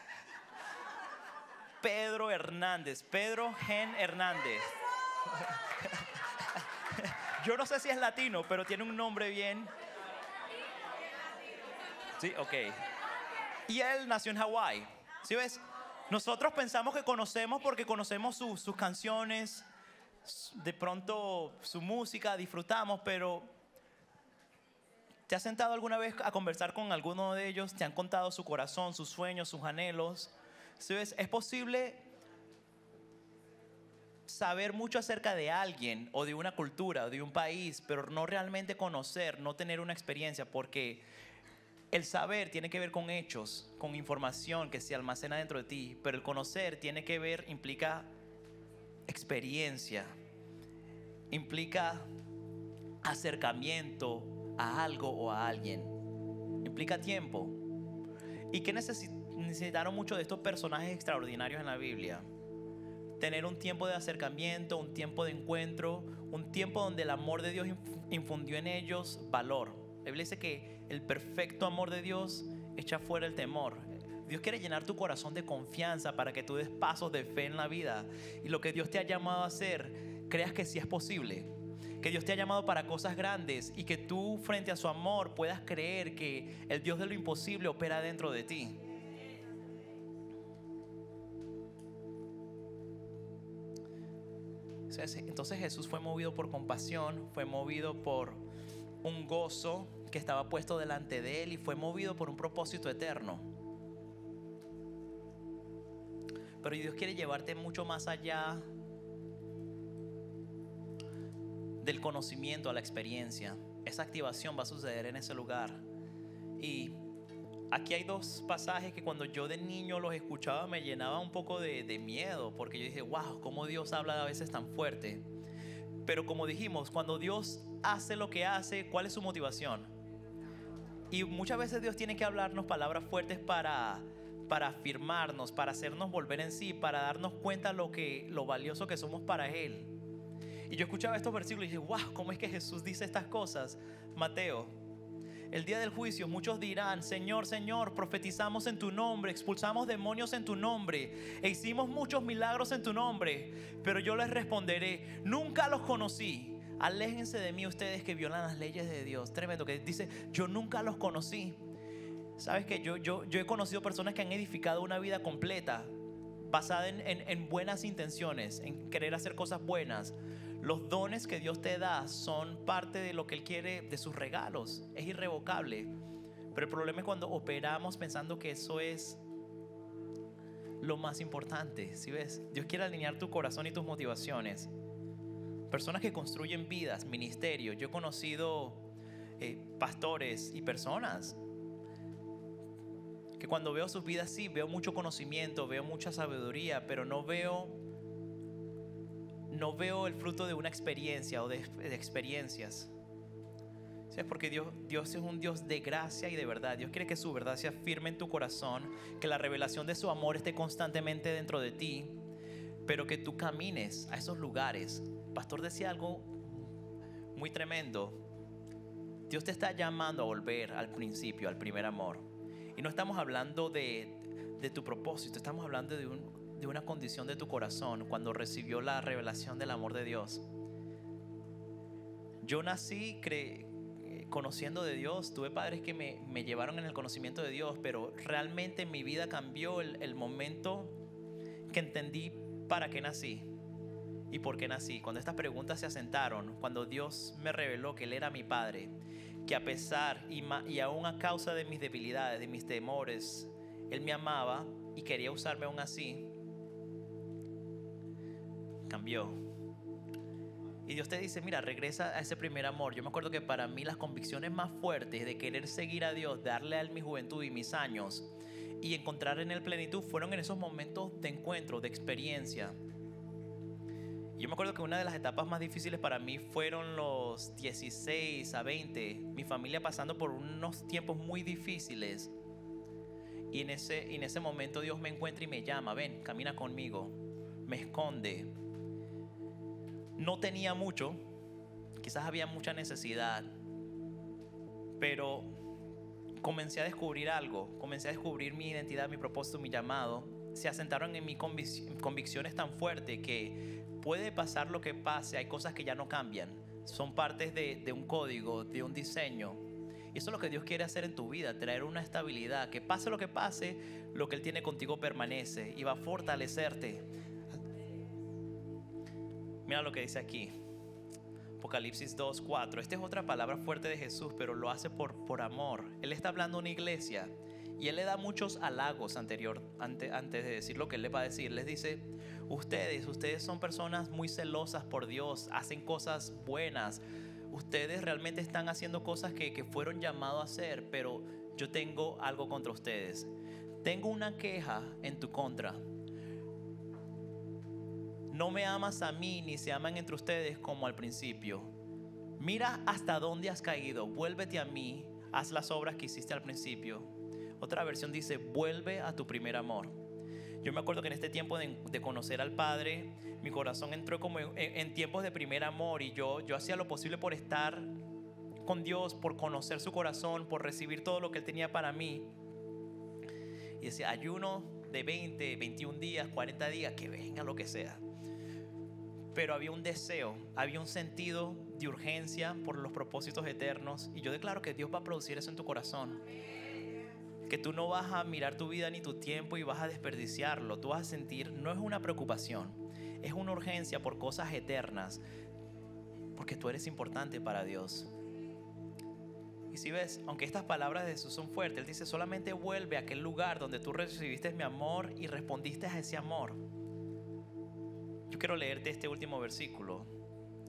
Pedro Hernández, Pedro Gen Hernández. Yo no sé si es latino, pero tiene un nombre bien. Sí, ok. Y él nació en Hawái. ¿Sí ves? Nosotros pensamos que conocemos porque conocemos sus canciones, de pronto su música, disfrutamos, pero ¿te has sentado alguna vez a conversar con alguno de ellos? ¿Te han contado su corazón, sus sueños, sus anhelos? ¿Sí ves? Es posible saber mucho acerca de alguien o de una cultura o de un país, pero no realmente conocer, no tener una experiencia, porque el saber tiene que ver con hechos, con información que se almacena dentro de ti, pero el conocer tiene que ver, implica experiencia, implica acercamiento a algo o a alguien, implica tiempo. ¿Y qué necesitaron muchos de estos personajes extraordinarios en la Biblia? Tener un tiempo de acercamiento, un tiempo de encuentro, un tiempo donde el amor de Dios infundió en ellos valor. La Biblia dice que el perfecto amor de Dios echa fuera el temor. Dios quiere llenar tu corazón de confianza para que tú des pasos de fe en la vida. Y lo que Dios te ha llamado a hacer, creas que sí es posible. Que Dios te ha llamado para cosas grandes y que tú frente a su amor puedas creer que el Dios de lo imposible opera dentro de ti. Entonces Jesús fue movido por compasión, fue movido por un gozo que estaba puesto delante de él y fue movido por un propósito eterno. Pero Dios quiere llevarte mucho más allá del conocimiento a la experiencia. Esa activación va a suceder en ese lugar. Y aquí hay dos pasajes que cuando yo de niño los escuchaba me llenaba un poco de miedo, porque yo dije, wow, cómo Dios habla a veces tan fuerte. Pero como dijimos, cuando Dios hace lo que hace, ¿cuál es su motivación? Y muchas veces Dios tiene que hablarnos palabras fuertes para afirmarnos, para hacernos volver en sí, para darnos cuenta lo valioso que somos para Él. Y yo escuchaba estos versículos y dije, wow, ¿cómo es que Jesús dice estas cosas? Mateo: el día del juicio muchos dirán, Señor, Señor, profetizamos en tu nombre, expulsamos demonios en tu nombre e hicimos muchos milagros en tu nombre. Pero yo les responderé, nunca los conocí. Aléjense de mí ustedes que violan las leyes de Dios. Tremendo que dice, yo nunca los conocí. Sabes que yo he conocido personas que han edificado una vida completa basada en buenas intenciones, en querer hacer cosas buenas. Los dones que Dios te da son parte de lo que Él quiere, de sus regalos. Es irrevocable. Pero el problema es cuando operamos pensando que eso es lo más importante. ¿Sí ves? Dios quiere alinear tu corazón y tus motivaciones. Personas que construyen vidas, ministerios. Yo he conocido pastores y personas que cuando veo sus vidas, sí, veo mucho conocimiento, veo mucha sabiduría, pero no veo el fruto de una experiencia o de experiencias. ¿Sí? Es porque Dios es un Dios de gracia y de verdad. Dios quiere que su verdad sea firme en tu corazón, que la revelación de su amor esté constantemente dentro de ti, pero que tú camines a esos lugares. El pastor decía algo muy tremendo. Dios te está llamando a volver al principio, al primer amor. Y no estamos hablando de tu propósito, estamos hablando de una condición de tu corazón cuando recibió la revelación del amor de Dios. Yo nací conociendo de Dios, tuve padres que me llevaron en el conocimiento de Dios, pero realmente mi vida cambió el momento que entendí para qué nací y por qué nací. Cuando estas preguntas se asentaron, cuando Dios me reveló que Él era mi Padre, que a pesar y aún a causa de mis debilidades, de mis temores, Él me amaba y quería usarme aún así, cambió. Y Dios te dice, mira, regresa a ese primer amor. Yo me acuerdo que para mí las convicciones más fuertes de querer seguir a Dios, darle a Él mi juventud y mis años y encontrar en Él plenitud fueron en esos momentos de encuentro, de experiencia. Yo me acuerdo que una de las etapas más difíciles para mí fueron los 16 a 20, mi familia pasando por unos tiempos muy difíciles. Y en ese momento Dios me encuentra y me llama, ven, camina conmigo, me esconde. No tenía mucho, quizás había mucha necesidad, pero comencé a descubrir algo, comencé a descubrir mi identidad, mi propósito, mi llamado. Se asentaron en mí convicciones tan fuertes que puede pasar lo que pase, hay cosas que ya no cambian, son partes de un código, de un diseño. Y eso es lo que Dios quiere hacer en tu vida, traer una estabilidad, que pase, lo que Él tiene contigo permanece y va a fortalecerte. Mira lo que dice aquí, Apocalipsis 2:4. Esta es otra palabra fuerte de Jesús, pero lo hace por amor. Él está hablando a una iglesia y Él le da muchos halagos antes de decir lo que Él le va a decir. Les dice, ustedes son personas muy celosas por Dios, hacen cosas buenas, ustedes realmente están haciendo cosas que fueron llamados a hacer, pero yo tengo algo contra ustedes. Tengo una queja en tu contra. No me amas a mí, ni se aman entre ustedes como al principio. Mira hasta dónde has caído, vuélvete a mí, haz las obras que hiciste al principio. Otra versión dice, vuelve a tu primer amor. Yo me acuerdo que en este tiempo de conocer al Padre, mi corazón entró como en tiempos de primer amor, y yo hacía lo posible por estar con Dios, por conocer su corazón, por recibir todo lo que Él tenía para mí. Y decía, ayuno de 20, 21 días, 40 días, que venga lo que sea. Pero había un deseo, había un sentido de urgencia por los propósitos eternos. Y yo declaro que Dios va a producir eso en tu corazón. Que tú no vas a mirar tu vida ni tu tiempo y vas a desperdiciarlo. Tú vas a sentir, no es una preocupación, es una urgencia por cosas eternas, porque tú eres importante para Dios. Y si ves, aunque estas palabras de Jesús son fuertes, Él dice, solamente vuelve a aquel lugar donde tú recibiste mi amor y respondiste a ese amor. Yo quiero leerte este último versículo.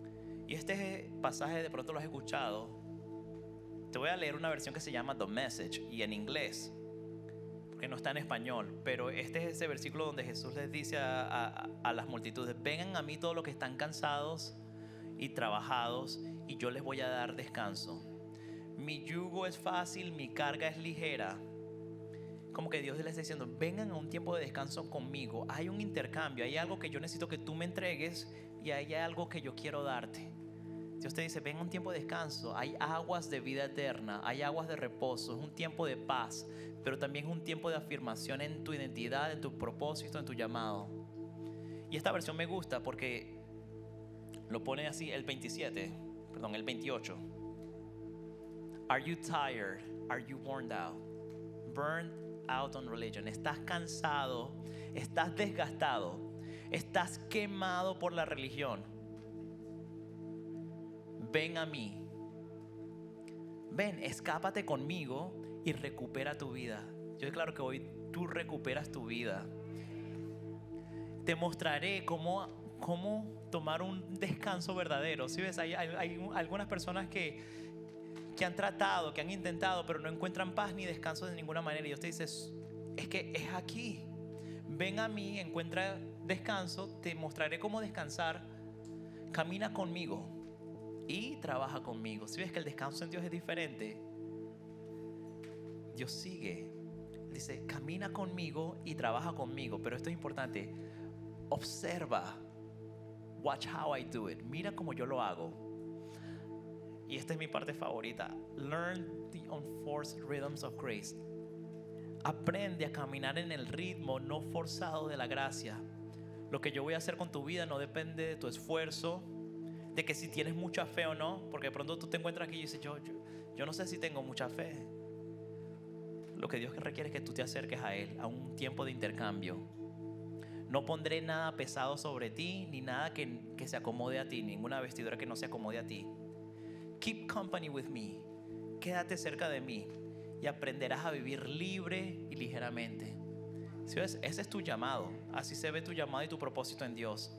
Y este pasaje de pronto lo has escuchado. Te voy a leer una versión que se llama The Message y en inglés, porque no está en español, pero este es ese versículo donde Jesús les dice a las multitudes: vengan a mí todos los que están cansados y trabajados y yo les voy a dar descanso. Mi yugo es fácil, mi carga es ligera. Como que Dios les está diciendo: vengan a un tiempo de descanso conmigo. Hay un intercambio, hay algo que yo necesito que tú me entregues y hay algo que yo quiero darte. Dios te dice: ven a un tiempo de descanso. Hay aguas de vida eterna, hay aguas de reposo. Es un tiempo de paz, pero también es un tiempo de afirmación en tu identidad, en tu propósito, en tu llamado. Y esta versión me gusta porque lo pone así, el 28. Are you tired? Are you worn out? Burned out on religion. Estás cansado, estás desgastado, estás quemado por la religión. Ven a mí. Ven, escápate conmigo y recupera tu vida. Yo declaro que hoy tú recuperas tu vida. Te mostraré cómo tomar un descanso verdadero. ¿Sí ves? Hay algunas personas que han tratado, que han intentado, pero no encuentran paz ni descanso de ninguna manera. Y Dios te dice: es que es aquí. Ven a mí, encuentra descanso, te mostraré cómo descansar. Camina conmigo y trabaja conmigo. Si ves que el descanso en Dios es diferente, Dios sigue. Dice: camina conmigo y trabaja conmigo. Pero esto es importante. Observa. Watch how I do it. Mira cómo yo lo hago. Y esta es mi parte favorita. Learn the unforced rhythms of grace. Aprende a caminar en el ritmo no forzado de la gracia. Lo que yo voy a hacer con tu vida no depende de tu esfuerzo, de que si tienes mucha fe o no, porque de pronto tú te encuentras aquí y dices: yo no sé si tengo mucha fe. Lo que Dios requiere es que tú te acerques a Él, a un tiempo de intercambio. No pondré nada pesado sobre ti, ni nada que se acomode a ti, ninguna vestidura que no se acomode a ti. Keep company with me. Quédate cerca de mí y aprenderás a vivir libre y ligeramente. ¿Sí ves? Ese es tu llamado. Así se ve tu llamado y tu propósito en Dios.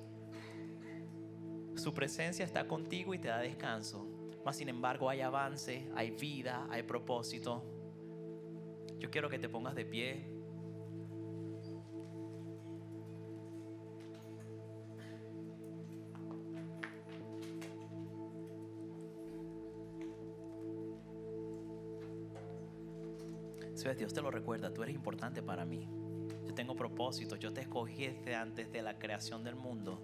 Su presencia está contigo y te da descanso. Mas sin embargo hay avance, hay vida, hay propósito. Yo quiero que te pongas de pie. Dios te lo recuerda: tú eres importante para mí. Yo tengo propósito. Yo te escogí desde antes de la creación del mundo.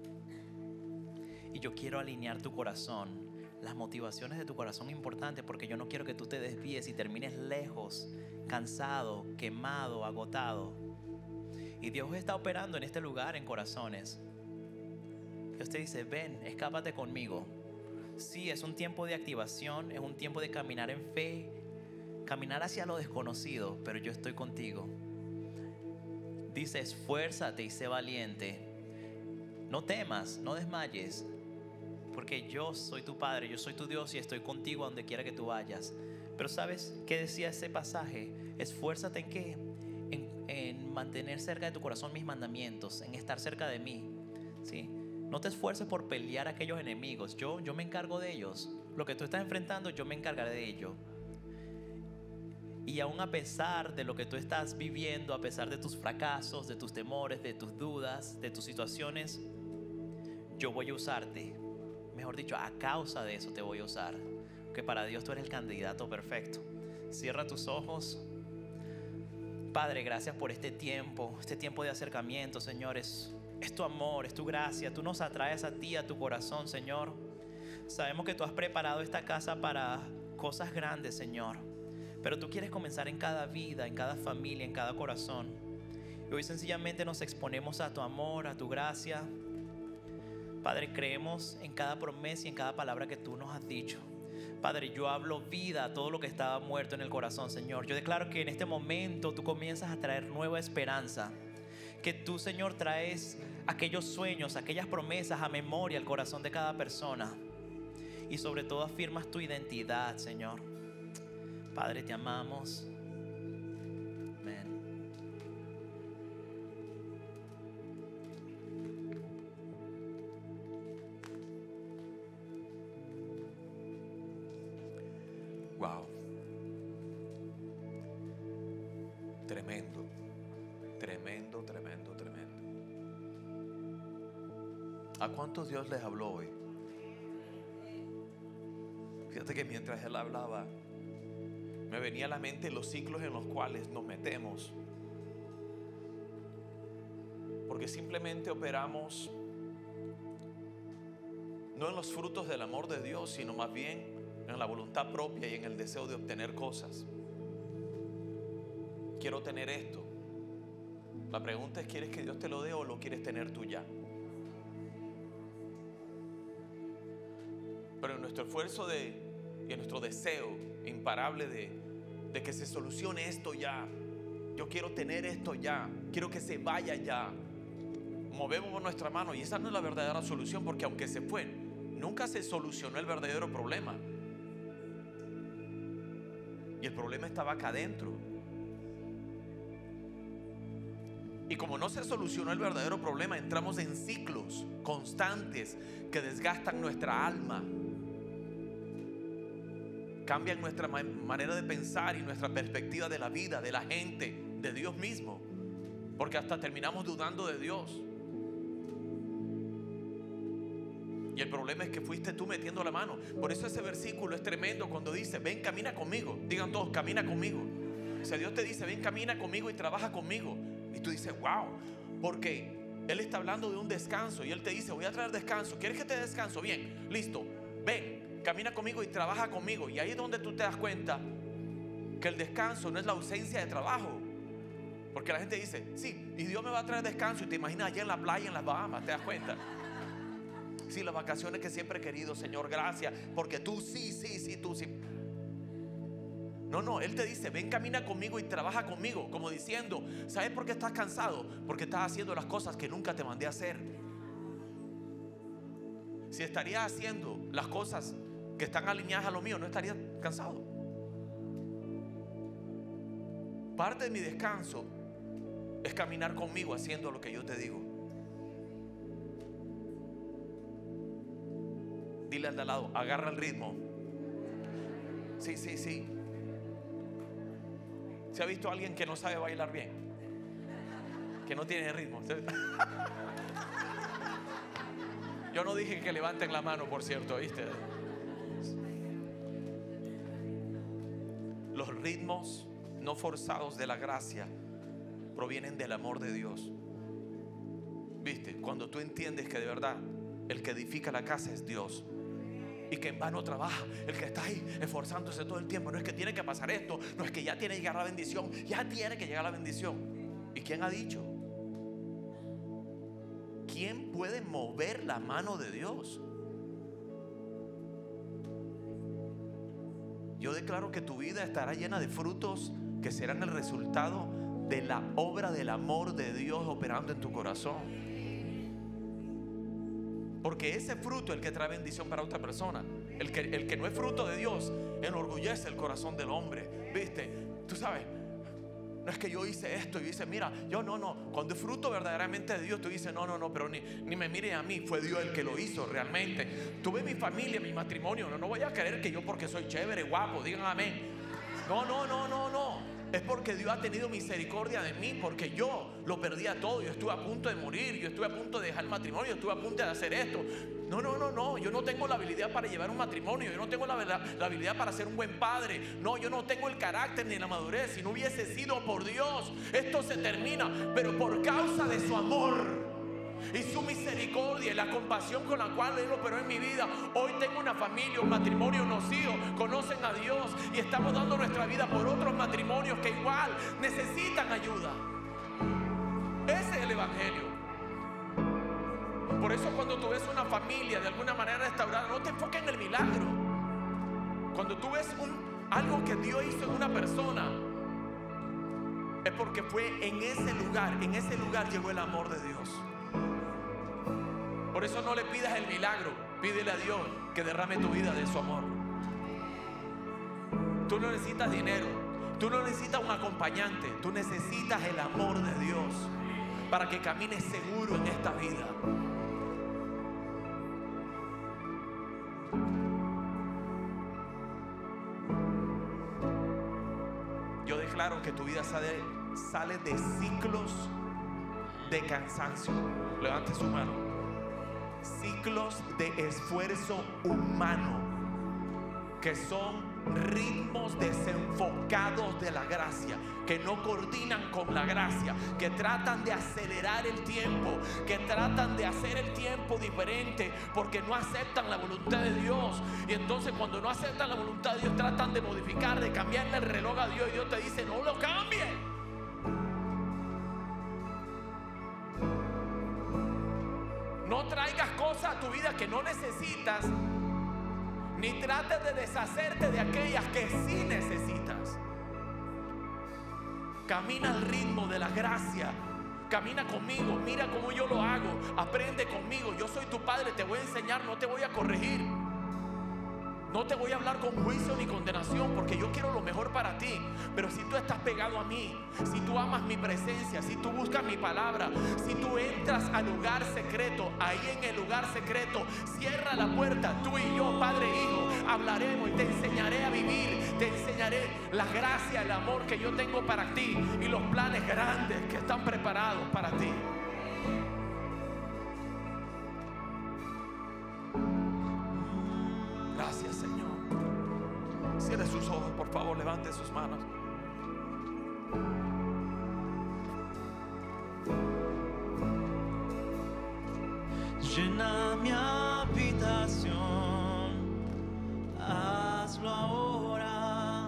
Y yo quiero alinear tu corazón. Las motivaciones de tu corazón son importantes, porque yo no quiero que tú te desvíes y termines lejos, cansado, quemado, agotado. Y Dios está operando en este lugar en corazones. Dios te dice: ven, escápate conmigo. Sí, es un tiempo de activación, es un tiempo de caminar en fe, caminar hacia lo desconocido, pero yo estoy contigo. Dice: esfuérzate y sé valiente. No temas, no desmayes, porque yo soy tu Padre, yo soy tu Dios y estoy contigo a donde quiera que tú vayas. Pero ¿sabes qué decía ese pasaje? Esfuérzate en qué? En mantener cerca de tu corazón mis mandamientos, en estar cerca de mí, ¿sí? No te esfuerces por pelear a aquellos enemigos. Yo me encargo de ellos. Lo que tú estás enfrentando, yo me encargaré de ello. Y aún a pesar de lo que tú estás viviendo, a pesar de tus fracasos, de tus temores, de tus dudas, de tus situaciones, yo voy a usarte. Mejor dicho, a causa de eso te voy a usar. Porque para Dios tú eres el candidato perfecto. Cierra tus ojos. Padre, gracias por este tiempo de acercamiento, Señor. Es tu amor, es tu gracia. Tú nos atraes a ti, a tu corazón, Señor. Sabemos que tú has preparado esta casa para cosas grandes, Señor. Pero tú quieres comenzar en cada vida, en cada familia, en cada corazón. Y hoy sencillamente nos exponemos a tu amor, a tu gracia. Padre, creemos en cada promesa y en cada palabra que tú nos has dicho. Padre, yo hablo vida a todo lo que estaba muerto en el corazón, Señor. Yo declaro que en este momento tú comienzas a traer nueva esperanza. Que tú, Señor, traes aquellos sueños, aquellas promesas a memoria al corazón de cada persona. Y sobre todo afirmas tu identidad, Señor. Padre, te amamos. Amén. Wow. Tremendo, tremendo, tremendo, tremendo. ¿A cuántos Dios les habló hoy? Fíjate que mientras Él hablaba, me venía a la mente los ciclos en los cuales nos metemos, porque simplemente operamos no en los frutos del amor de Dios, sino más bien en la voluntad propia y en el deseo de obtener cosas. Quiero tener esto. La pregunta es: ¿quieres que Dios te lo dé o lo quieres tener tú ya? Pero en nuestro esfuerzo y en nuestro deseo imparable de que se solucione esto ya, yo quiero tener esto ya, quiero que se vaya ya, movemos nuestra mano, y esa no es la verdadera solución, porque aunque se fue, nunca se solucionó el verdadero problema. Y el problema estaba acá adentro. Y como no se solucionó el verdadero problema, entramos en ciclos constantes que desgastan nuestra alma, cambian nuestra manera de pensar y nuestra perspectiva de la vida, de la gente, de Dios mismo, porque hasta terminamos dudando de Dios. Y el problema es que fuiste tú metiendo la mano. Por eso ese versículo es tremendo cuando dice: ven, camina conmigo. Digan todos: camina conmigo. O sea, Dios te dice: ven, camina conmigo y trabaja conmigo. Y tú dices: wow, porque Él está hablando de un descanso, y Él te dice: voy a traer descanso. ¿Quieres que te descanso? Bien, listo, ven, camina conmigo y trabaja conmigo. Y ahí es donde tú te das cuenta que el descanso no es la ausencia de trabajo. Porque la gente dice: sí, y Dios me va a traer descanso, y te imaginas allá en la playa en las Bahamas. ¿Te das cuenta? Sí, las vacaciones que siempre he querido, Señor, gracias, porque tú sí, tú sí. No, Él te dice: ven, camina conmigo y trabaja conmigo. Como diciendo: ¿sabes por qué estás cansado? Porque estás haciendo las cosas que nunca te mandé a hacer. Si estarías haciendo las cosas que están alineadas a lo mío, no estarías cansado. Parte de mi descanso es caminar conmigo haciendo lo que yo te digo. Dile al de al lado: agarra el ritmo. Sí. ¿Se ha visto a alguien que no sabe bailar bien? Que no tiene ritmo. Yo no dije que levanten la mano, por cierto, ¿viste? Los ritmos no forzados de la gracia provienen del amor de Dios. ¿Viste? Cuando tú entiendes que de verdad el que edifica la casa es Dios, y que en vano trabaja el que está ahí esforzándose todo el tiempo. No es que tiene que pasar esto, no es que ya tiene que llegar la bendición, ya tiene que llegar la bendición. ¿Y quién ha dicho? ¿Quién puede mover la mano de Dios? Yo declaro que tu vida estará llena de frutos que serán el resultado de la obra del amor de Dios operando en tu corazón. Porque ese fruto es el que trae bendición para otra persona. El que no es fruto de Dios enorgullece el corazón del hombre. ¿Viste? Tú sabes, no es que yo hice esto y dice: mira, yo no. Cuando es fruto verdaderamente de Dios, tú dices: no, pero ni me mire a mí, fue Dios el que lo hizo realmente. Tuve mi familia, mi matrimonio. No voy a creer que yo, porque soy chévere, guapo, digan amén. No. Es porque Dios ha tenido misericordia de mí, porque yo lo perdía todo. Yo estuve a punto de morir, yo estuve a punto de dejar el matrimonio, yo estuve a punto de hacer esto. No, yo no tengo la habilidad para llevar un matrimonio, yo no tengo la habilidad para ser un buen padre. No, yo no tengo el carácter ni la madurez. Si no hubiese sido por Dios, esto se termina. Pero por causa de su amor y su misericordia y la compasión con la cual Él operó en mi vida, hoy tengo una familia, un matrimonio, unos hijos, conocen a Dios, y estamos dando nuestra vida por otros matrimonios que igual necesitan ayuda. Ese es el evangelio. Por eso cuando tú ves una familia de alguna manera restaurada, no te enfoques en el milagro. Cuando tú ves algo que Dios hizo en una persona, es porque fue en ese lugar llegó el amor de Dios. Por eso no le pidas el milagro, pídele a Dios que derrame tu vida de su amor. Tú no necesitas dinero, tú no necesitas un acompañante, tú necesitas el amor de Dios para que camines seguro en esta vida. declaro que tu vida sale de ciclos de cansancio. Levante su mano. Ciclos de esfuerzo humano, que son ritmos desenfocados de la gracia, que no coordinan con la gracia, que tratan de acelerar el tiempo, que tratan de hacer el tiempo diferente, porque no aceptan la voluntad de Dios. Y entonces cuando no aceptan la voluntad de Dios, tratan de modificar, de cambiarle el reloj a Dios, y Dios te dice: no lo cambies. No traigas cosas a tu vida que no necesitas, ni trates de deshacerte de aquellas que sí necesitas. Camina al ritmo de la gracia. Camina conmigo, mira cómo yo lo hago. Aprende conmigo. Yo soy tu padre, te voy a enseñar, no te voy a corregir. No te voy a hablar con juicio ni condenación, porque yo quiero lo mejor para ti. Pero si tú estás pegado a mí, si tú amas mi presencia, si tú buscas mi palabra, si tú entras al lugar secreto, ahí en el lugar secreto, cierra la puerta, tú y yo, padre e hijo, hablaremos y te enseñaré a vivir. Te enseñaré la gracia, el amor que yo tengo para ti y los planes grandes que están preparados para ti. Gracias, Señor. Cierre sus ojos, por favor, levante sus manos. Llena mi habitación, hazlo ahora.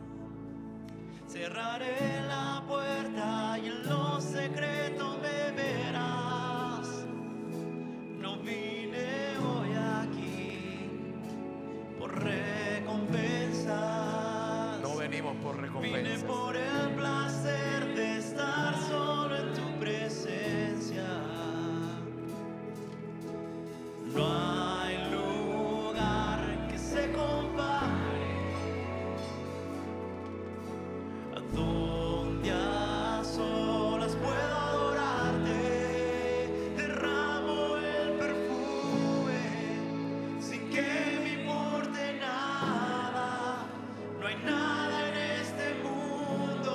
Cerraré la puerta y en lo secreto me verás. No vine hoy aquí por recompensas. No venimos por Vine recompensas. por el placer de estar solo en tu presencia. No hay lugar que se compare a donde a solas puedo adorarte. Derramo el perfume sin que me importe nada. No hay nada en este mundo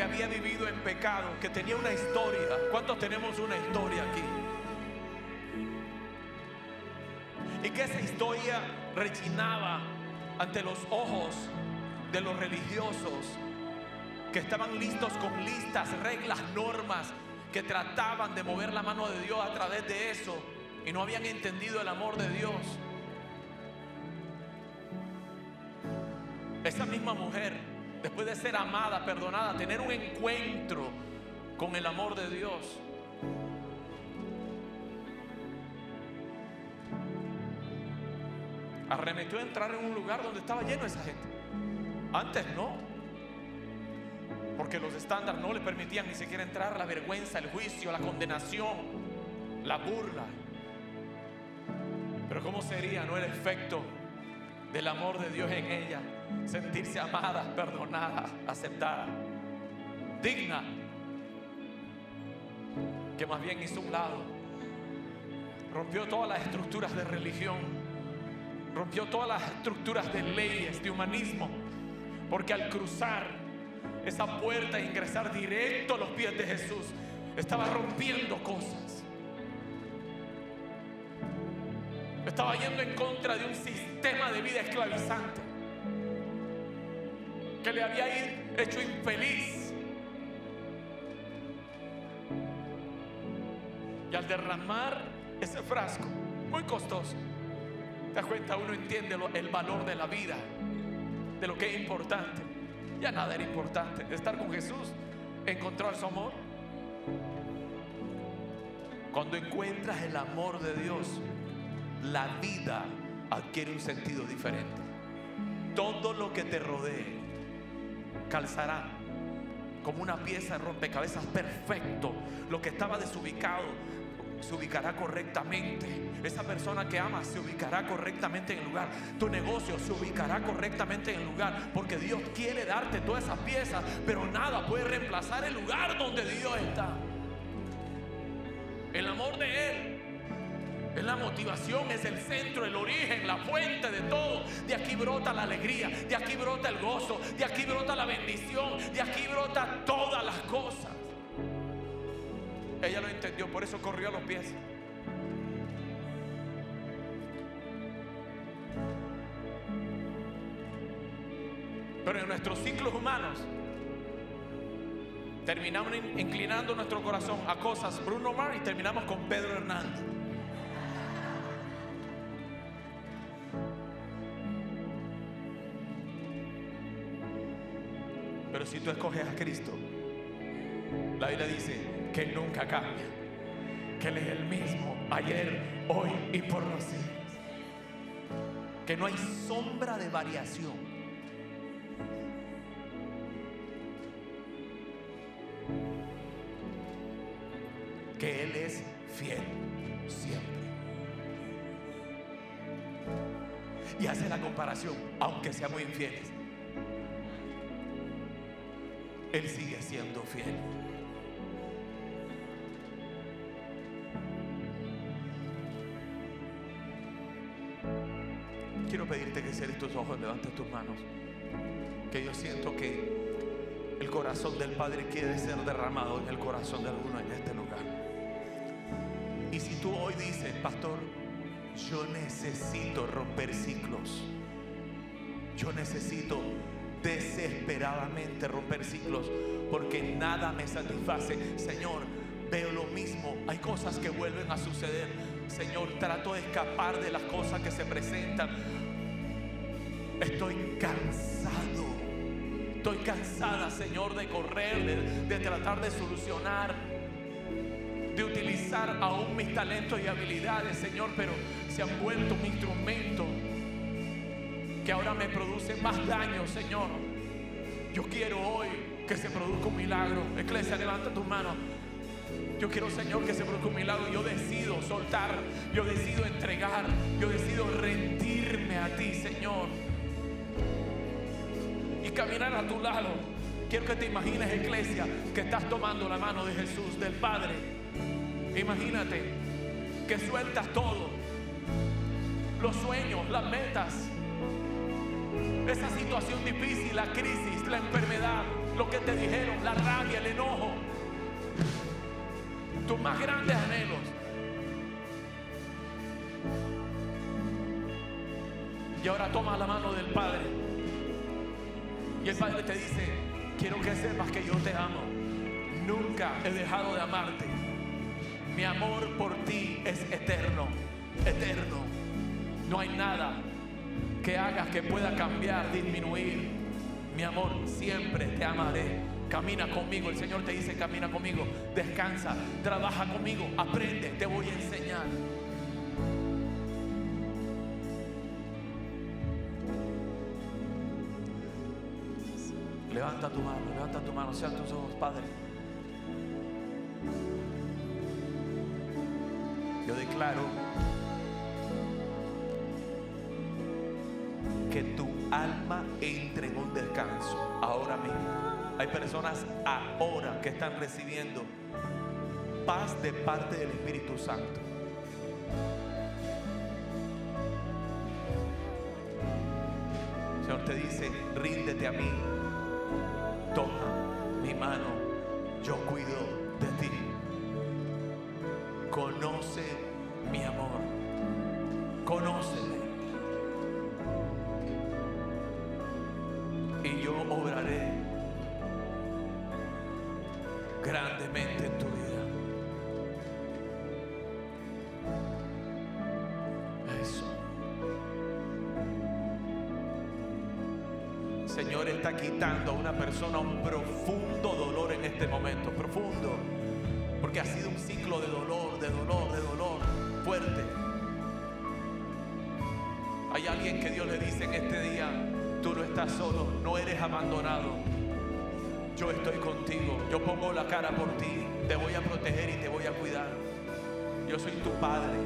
había vivido en pecado, que tenía una historia. ¿Cuántos tenemos una historia aquí? Y que esa historia rechinaba ante los ojos de los religiosos, que estaban listos con listas, reglas, normas, que trataban de mover la mano de Dios a través de eso, y no habían entendido el amor de Dios. Esa misma mujer, después de ser amada, perdonada, tener un encuentro con el amor de Dios, arremetió a entrar en un lugar donde estaba lleno de esa gente. Antes no, porque los estándares no le permitían ni siquiera entrar. La vergüenza, el juicio, la condenación, la burla. Pero ¿cómo sería, no, el efecto del amor de Dios en ella? Sentirse amada, perdonada, aceptada, digna, que más bien hizo un lado, rompió todas las estructuras de religión, rompió todas las estructuras de leyes, de humanismo, porque al cruzar esa puerta e ingresar directo a los pies de Jesús, estaba rompiendo cosas. Estaba yendo en contra de un sistema de vida esclavizante que le había hecho infeliz. Y al derramar ese frasco muy costoso, te das cuenta, uno entiende el valor de la vida, de lo que es importante. Ya nada era importante. Estar con Jesús, encontrar su amor. Cuando encuentras el amor de Dios, la vida adquiere un sentido diferente. Todo lo que te rodee calzará como una pieza de rompecabezas perfecto. Lo que estaba desubicado se ubicará correctamente. Esa persona que amas se ubicará correctamente en el lugar. Tu negocio se ubicará correctamente en el lugar, porque Dios quiere darte todas esas piezas, pero nada puede reemplazar el lugar donde Dios está. El amor de Él es la motivación, es el centro, el origen, la fuente de todo. De aquí brota la alegría, de aquí brota el gozo, de aquí brota la bendición, de aquí brota todas las cosas. Ella lo entendió, por eso corrió a los pies. Pero en nuestros ciclos humanos terminamos inclinando nuestro corazón a cosas Bruno Mars y terminamos con Pedro Hernández. Pero si tú escoges a Cristo, la Biblia dice que Él nunca cambia, que Él es el mismo ayer, hoy y por los siglos, que no hay sombra de variación. Que Él es fiel siempre. Y hace la comparación, aunque seamos infieles, Él sigue siendo fiel. Quiero pedirte que cierres tus ojos, levantes tus manos, que yo siento que el corazón del Padre quiere ser derramado en el corazón de alguno en este lugar. Y si tú hoy dices, pastor, yo necesito romper ciclos, yo necesito desesperadamente romper ciclos, porque nada me satisface. Señor, veo lo mismo, hay cosas que vuelven a suceder. Señor, trato de escapar de las cosas que se presentan. Estoy cansado, estoy cansada, Señor, de correr, de tratar de solucionar, de utilizar aún mis talentos y habilidades, Señor, pero se han vuelto un instrumento que ahora me produce más daño, Señor. Yo quiero hoy que se produzca un milagro. Iglesia, levanta tus manos. Yo quiero, Señor, que se produzca un milagro. Yo decido soltar, yo decido entregar, yo decido rendirme a ti, Señor, y caminar a tu lado. Quiero que te imagines, iglesia, que estás tomando la mano de Jesús, del Padre. Imagínate que sueltas todo, los sueños, las metas, esa situación difícil, la crisis, la enfermedad, lo que te dijeron, la rabia, el enojo, tus más grandes anhelos. Y ahora toma la mano del Padre. Y el Padre te dice: quiero que sepas que yo te amo. Nunca he dejado de amarte. Mi amor por ti es eterno, eterno. No hay nada que hagas que pueda cambiar, disminuir. Mi amor, siempre te amaré. Camina conmigo. El Señor te dice: camina conmigo, descansa, trabaja conmigo, aprende, te voy a enseñar. Levanta tu mano, sean tus ojos, Padre. Yo declaro que tu alma entre en un descanso ahora mismo. Hay personas ahora que están recibiendo paz de parte del Espíritu Santo. El Señor te dice: ríndete a mí. Toma mi mano, yo cuido de ti. Conoce mi amor, conóceme, y yo obraré grandemente en tu vida. Eso. Señor está quitando a una persona un profundo dolor en este momento, profundo, porque ha sido un ciclo de dolor, de dolor, de dolor fuerte. Hay alguien que Dios le dice en este día: tú no estás solo, no eres abandonado. Yo estoy contigo, yo pongo la cara por ti, te voy a proteger y te voy a cuidar. Yo soy tu Padre.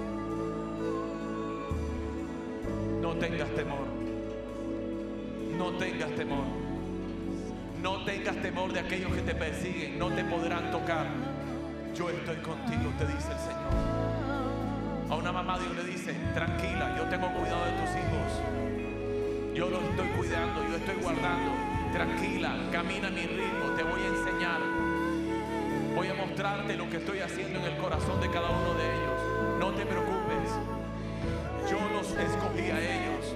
No tengas temor. No tengas temor. No tengas temor de aquellos que te persiguen. No te podrán tocar. Yo estoy contigo, te dice el Señor. A una mamá Dios le dice: tranquila, yo tengo cuidado de tus hijos. Yo los estoy cuidando, yo estoy guardando. Tranquila, camina a mi ritmo, te voy a enseñar. Voy a mostrarte lo que estoy haciendo en el corazón de cada uno de ellos. No te preocupes. Yo los escogí a ellos.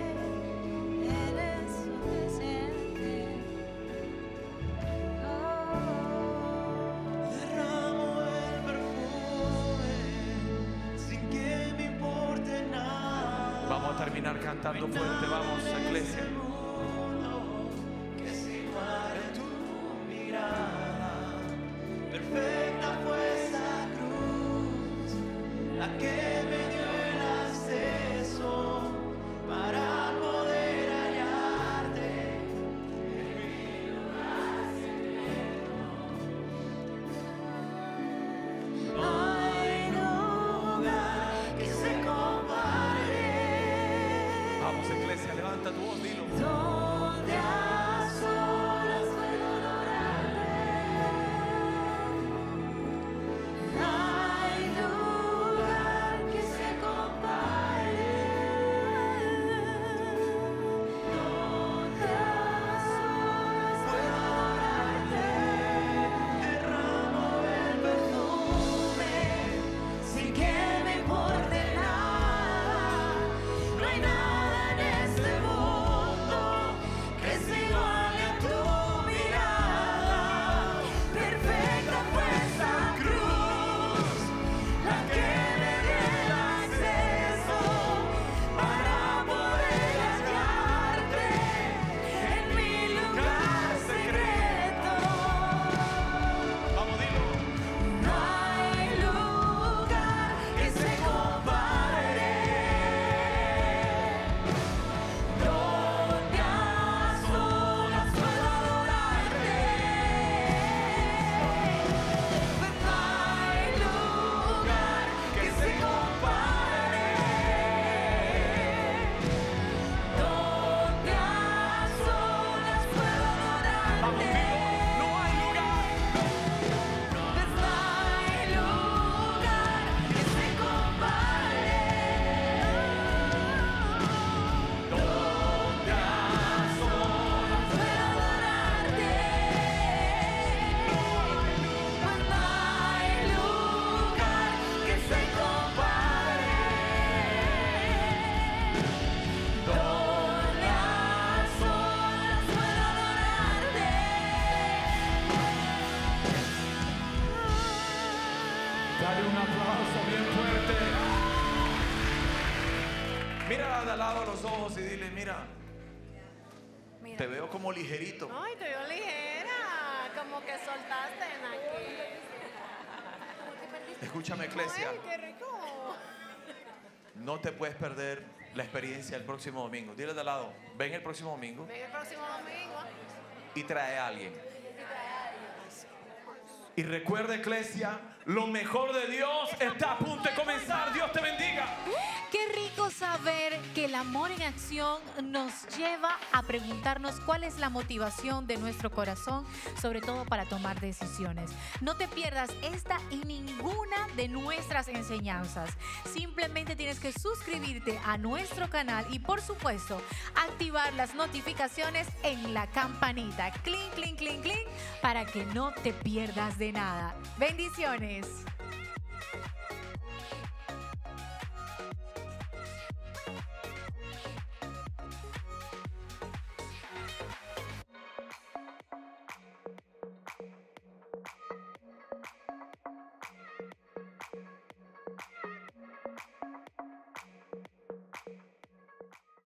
Terminar cantando fuerte, vamos, iglesia. Que se iguale tu mirada, perfecta fue esa cruz, la que me dio el acceso para poder hallarte en mi lugar secreto. No hay lugar que se compare. Vamos, iglesia, levanta tu voz, dilo. Donde a solas puedo adorarte. No hay lugar que se compare. Donde a solas puedo adorarte. Derramo el perfume sin que me importe nada. No hay nada en este mundo Dale un aplauso bien fuerte. Mira de al lado a los ojos y dile, mira, Mira. te veo como ligerito. Ay, te veo ligera. Como que soltaste en aquí. Escúchame, iglesia. Ay, qué rico. No te puedes perder la experiencia el próximo domingo. Dile de al lado, ven el próximo domingo Ven el próximo domingo. y trae a alguien. Y recuerda, iglesia, lo mejor de Dios está a punto de comenzar. Dios te bendiga. Qué rico saber que el amor en acción nos lleva a preguntarnos cuál es la motivación de nuestro corazón, sobre todo para tomar decisiones. No te pierdas esta y ninguna de nuestras enseñanzas. Simplemente tienes que suscribirte a nuestro canal y, por supuesto, activar las notificaciones en la campanita. Clink, clink, clink, clink, para que no te pierdas de nada. Bendiciones.